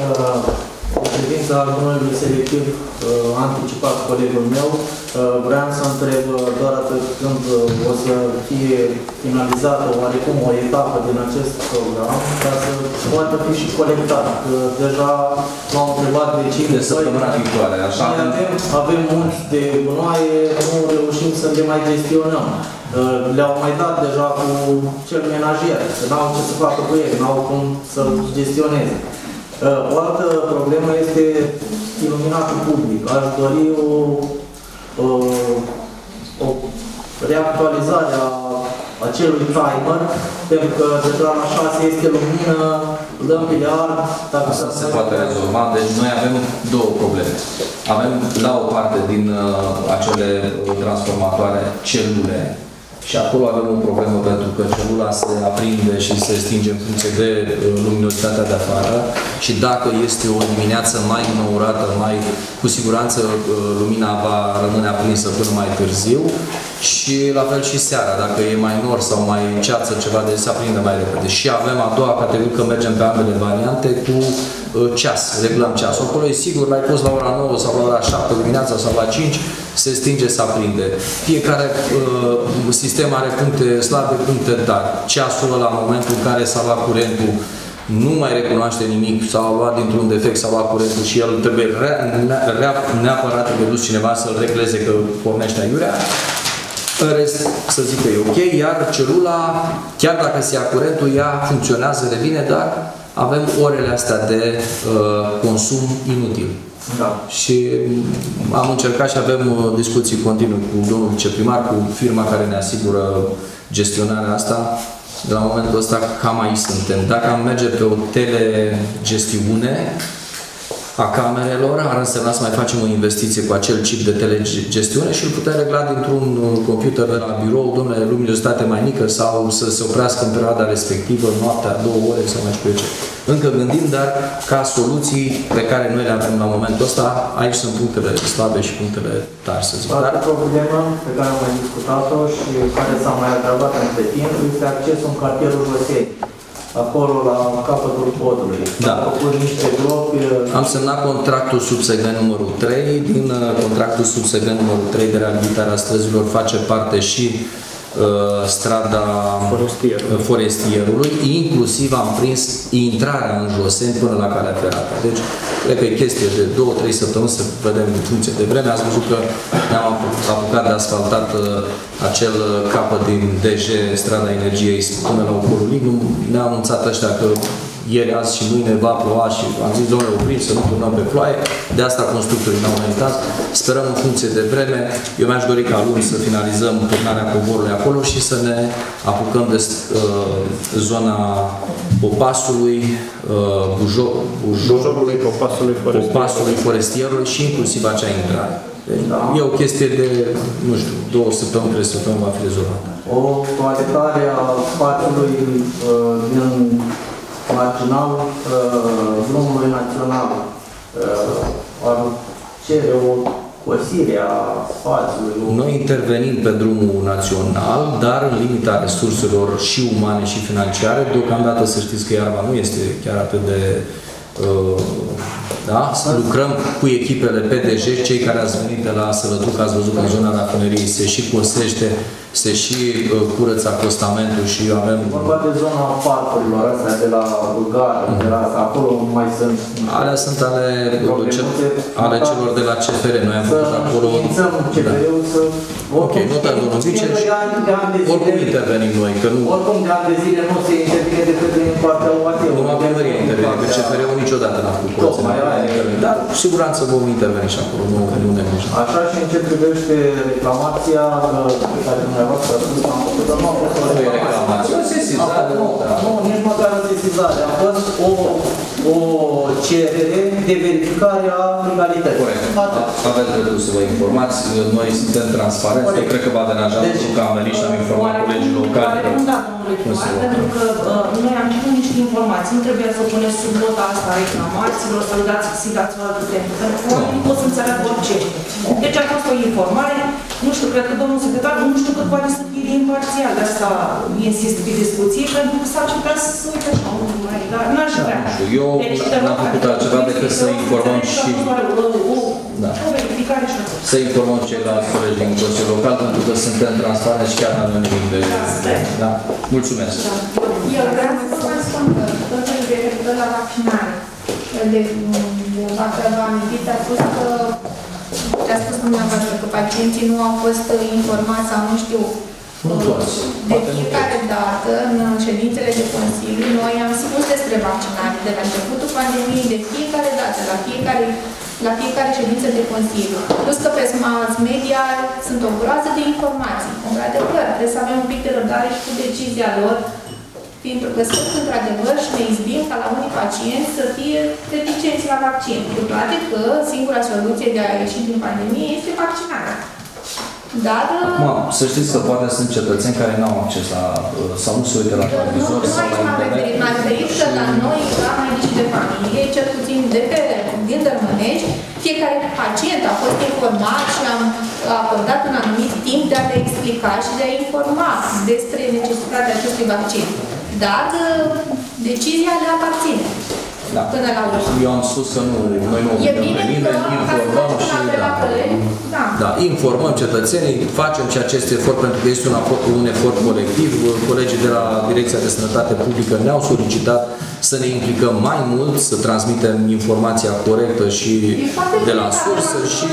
Speaker 7: În privința drumului selectiv anticipat colegul meu, vreau să întreb doar atât când o să fie finalizată oarecum o etapă din acest program, ca să poată fi și colectat. Deja m-am întrebat de cine
Speaker 1: de săptămâna viitoare, așa?
Speaker 7: Avem munți de gunoaie, nu reușim reușim să le mai gestionăm. Le-au mai dat deja cu cel menajer, că n-au ce să facă cu ei, n-au cum să-l gestioneze. O altă problemă este iluminatul public. Aș dori o reactualizare a acelui timer, pentru că deja la 6 este lumină, lămpile ard.
Speaker 1: Asta se poate rezolva. Deci noi avem două probleme. Avem la o parte din acele transformatoare celule și acolo avem o problemă pentru că celula se aprinde și se stinge în funcție de luminositatea de afară și dacă este o dimineață mai înăurată, cu siguranță lumina va rămâne aprinsă până mai târziu și la fel și seara, dacă e mai nor sau mai ceață ceva, de se aprinde mai repede. Și avem a doua categorie, că mergem pe ambele variante cu ceas, reglăm ceasul. Acolo e sigur, l-ai pus la ora 9 sau la ora 7 dimineața sau la 5, se stinge, se aprinde. Fiecare sistem are puncte slabe, puncte tari. Ceasul ăla, în momentul în care s-a luat curentul, nu mai recunoaște nimic, s-a luat dintr-un defect, s-a luat curentul și el trebuie neapărat trebuie dus cineva să-l regleze că pornește aiurea. În rest, să zic că e ok, iar celula, chiar dacă se ia curentul, ea funcționează, revine, dar avem orele astea de consum inutil. Da. Și am încercat și avem discuții continuu cu domnul viceprimar, cu firma care ne asigură gestionarea asta. De la momentul ăsta cam aici suntem. Dacă am merge pe o telegestiune a camerelor, ar însemna să mai facem o investiție cu acel chip de telegestiune și îl putem regla dintr-un computer de la birou, domnule, luminozitate mai mică sau să se oprească în perioada respectivă, noaptea, 2 ore sau mai știu eu ce. Încă gândim, dar ca soluții pe care noi le avem la momentul ăsta, aici sunt punctele slabe și punctele tari, să zic.
Speaker 7: O altă problemă pe care am mai discutat-o și care s-a mai agravat între timp este accesul în cartierul Josei. Acolo, la capătul podului.
Speaker 1: Da.
Speaker 7: Am făcut niște bloc.
Speaker 1: Am semnat contractul subsegment numărul 3. Din contractul subsegment numărul 3 de reabilitare a străzilor face parte și strada Forestierului, inclusiv am prins intrarea în Joseni până la calea ferată. Deci, cred că e chestie de 2-3 săptămâni să vedem în funcție de vreme. Ați văzut că ne-am apucat de asfaltat acel capăt din DG, strada Energiei, până la Ocolul Lignum. Ne-a anunțat ăștia că ieri, azi și mâine va ploua și am zis, domnule, oprim, să nu turnăm pe ploaie. De asta constructorii ne-au înaintat. Sperăm în funcție de vreme. Eu mi-aș dori ca luni să finalizăm turnarea covorului acolo și să ne apucăm de zona Popasului, Bujorului, Popasului, Forestierului și inclusiv acea intrare. Deci, da. E o chestie de, nu știu, 2 săptămâni, 3 săptămâni va fi rezolvată.
Speaker 7: O toaletare a spațiului din marginal drumului național ar cere o cosire a spațiului.
Speaker 1: Noi intervenim pe drumul național, dar în limita resurselor și umane și financiare. Deocamdată să știți că iarba nu este chiar atât de... da? Lucrăm cu echipele PDG, cei care ați venit de la Sălăduc, ați văzut că în zona rafineriei se și cosește, se și curăță acostamentul și avem...
Speaker 7: Vorba de zona parcurilor astea de la Bulgară, de la acolo mai sunt...
Speaker 1: Alea sunt ale celor de la CFR. Noi am făcut acolo...
Speaker 7: Să CFR-ul să...
Speaker 1: Ok, notați domnul vice și oricum intervenim noi, că nu...
Speaker 7: Oricum de ani de zile nu se intervine decât din partea UAT-ului.
Speaker 1: Numai primăria intervine, că CFR-ul niciodată n-a făcut curățenie. Dar cu siguranță vom interveni și acolo, nu neglijăm.
Speaker 7: Așa și în ce privește reclamația pe care dumneavoastră a spus că am făcut, dar nu a fost o reclamație.
Speaker 1: O sesizare.
Speaker 7: Nu, nici măcar o sesizare. A fost o cerere de verificare a legalității.
Speaker 1: Corect. Aveți dreptul să vă informați. Noi suntem transparenți. Eu cred că v-a deranjat pentru că am venit și am informat colegii locali.
Speaker 6: Pentru că noi am cerut niște informații. Nu trebuie să puneți sub nota asta a reclamațiilor, să dați o altă temă. Pentru că oamenii pot să înțeleagă orice. Deci a fost o informare. Nu știu, cred că domnul secretar, nu știu cât poate să fie imparțial. De asta insist pe discuție, pentru că s-ar putea să uite așa, dar n-aș vrea.
Speaker 1: Eu n-am făcut altceva decât să informăm și...
Speaker 6: O verificare și atât.
Speaker 1: Să informăm ceilalți colegi din Consiliul Local, pentru că suntem transparenți și chiar n-am nimic de... Da? Mulțumesc.
Speaker 8: Eu vreau să vă spun că totul referitor la vaccinare. Dacă vă amintiți, a spus că
Speaker 3: ce a spus dumneavoastră, că pacienții nu au fost informați sau nu știu.
Speaker 1: Nu toți.
Speaker 3: De fiecare dată, în ședințele de Consiliu, noi am spus despre vaccinare de la începutul pandemiei, de fiecare dată, la fiecare ședință de Consiliu. Plus că pe mass media sunt o groază de informații. Într-adevăr, trebuie să avem un pic de răbdare și cu decizia lor, pentru că sunt într-adevăr și ne izbim ca la unii pacienți să fie reticenți la vaccin. Cu toate că singura soluție de a ieși din pandemie este vaccinarea. Dar...
Speaker 1: Acum, să știți că poate sunt cetățeni care nu au acces la, sau nu se uită la televizor sau la internet.
Speaker 3: M-am referit că la noi, la medici de familie, cel puțin din Dărmănești, fiecare pacient a fost informat și am acordat un anumit timp de a le explica și de a informa despre necesitatea acestui vaccin. Dar decizia le aparține.
Speaker 1: Da.
Speaker 3: Până la urmă.
Speaker 1: Eu am spus că noi nu obligăm pe nimeni, informăm și da, informăm cetățenii, facem și acest efort pentru că este un efort colectiv. Colegii de la Direcția de Sănătate Publică ne-au solicitat să ne implicăm mai mult, să transmitem informația corectă și de la sursă și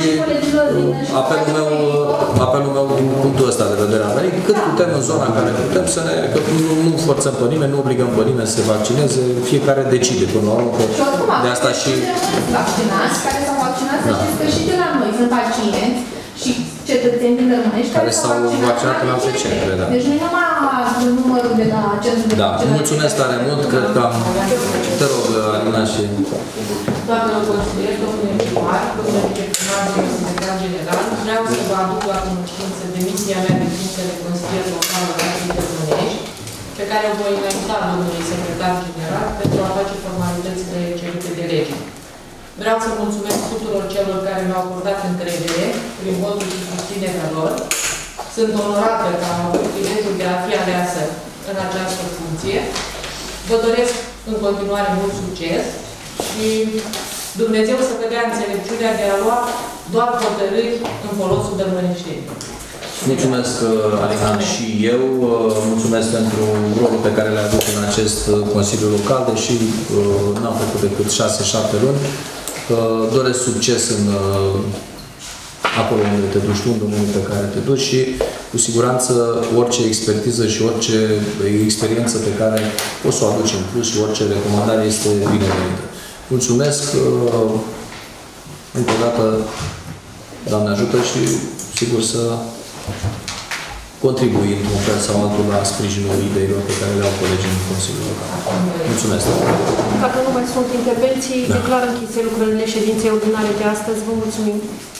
Speaker 1: apelul meu din punctul ăsta de vedere a venit, cât putem în zona în care putem să ne, că nu forțăm pe nimeni, nu obligăm pe nimeni să se vaccineze, fiecare decide până la urmă. De asta și
Speaker 3: vaccinați, care s-au vaccinat, să știți că și de la noi sunt pacienți și cetățeni din Dărmănești care s-au vaccinat în alte centre. Da. Deci nu numai numărul de la centru de vaccinare.
Speaker 1: Da, mulțumesc tare mult, cred că am... Te rog, Alina, și...
Speaker 6: Doamnelor consilieri, domnule primar, domnule viceprimar și secretar general, vreau să vă aduc la cunoștință demisia mea de funcție de consilier local la Dărmănești, pe care o voi înainta domnului secretar general pentru a face formalitățile cerute de lege. Vreau să mulțumesc tuturor celor care mi-au acordat încredere prin votul și susținerea lor. Sunt onorată că am avut prilejul de a fi aleasă în această funcție. Vă doresc în continuare mult succes și Dumnezeu să vă dea înțelepciunea de a lua doar hotărâri în folosul dărmăneștenilor.
Speaker 1: Mulțumesc, Alina, și eu. Mulțumesc pentru rolul pe care l-ai avut în acest Consiliu Local, deși n-am făcut decât 6-7 luni. Doresc succes în acolo unde te duci tu, în domeniul pe care te duci și, cu siguranță, orice expertiză și orice experiență pe care poți să o aduci în plus și orice recomandare este binevenită. Mulțumesc. Încă o dată, Doamne ajută și, sigur, să contribui într-un fel sau altul la sprijinul ideilor pe care le-au colegii în Consiliul Local. Mulțumesc!
Speaker 2: Dacă nu mai sunt intervenții, declar închise lucrările ședinței ordinare de astăzi. Vă mulțumim!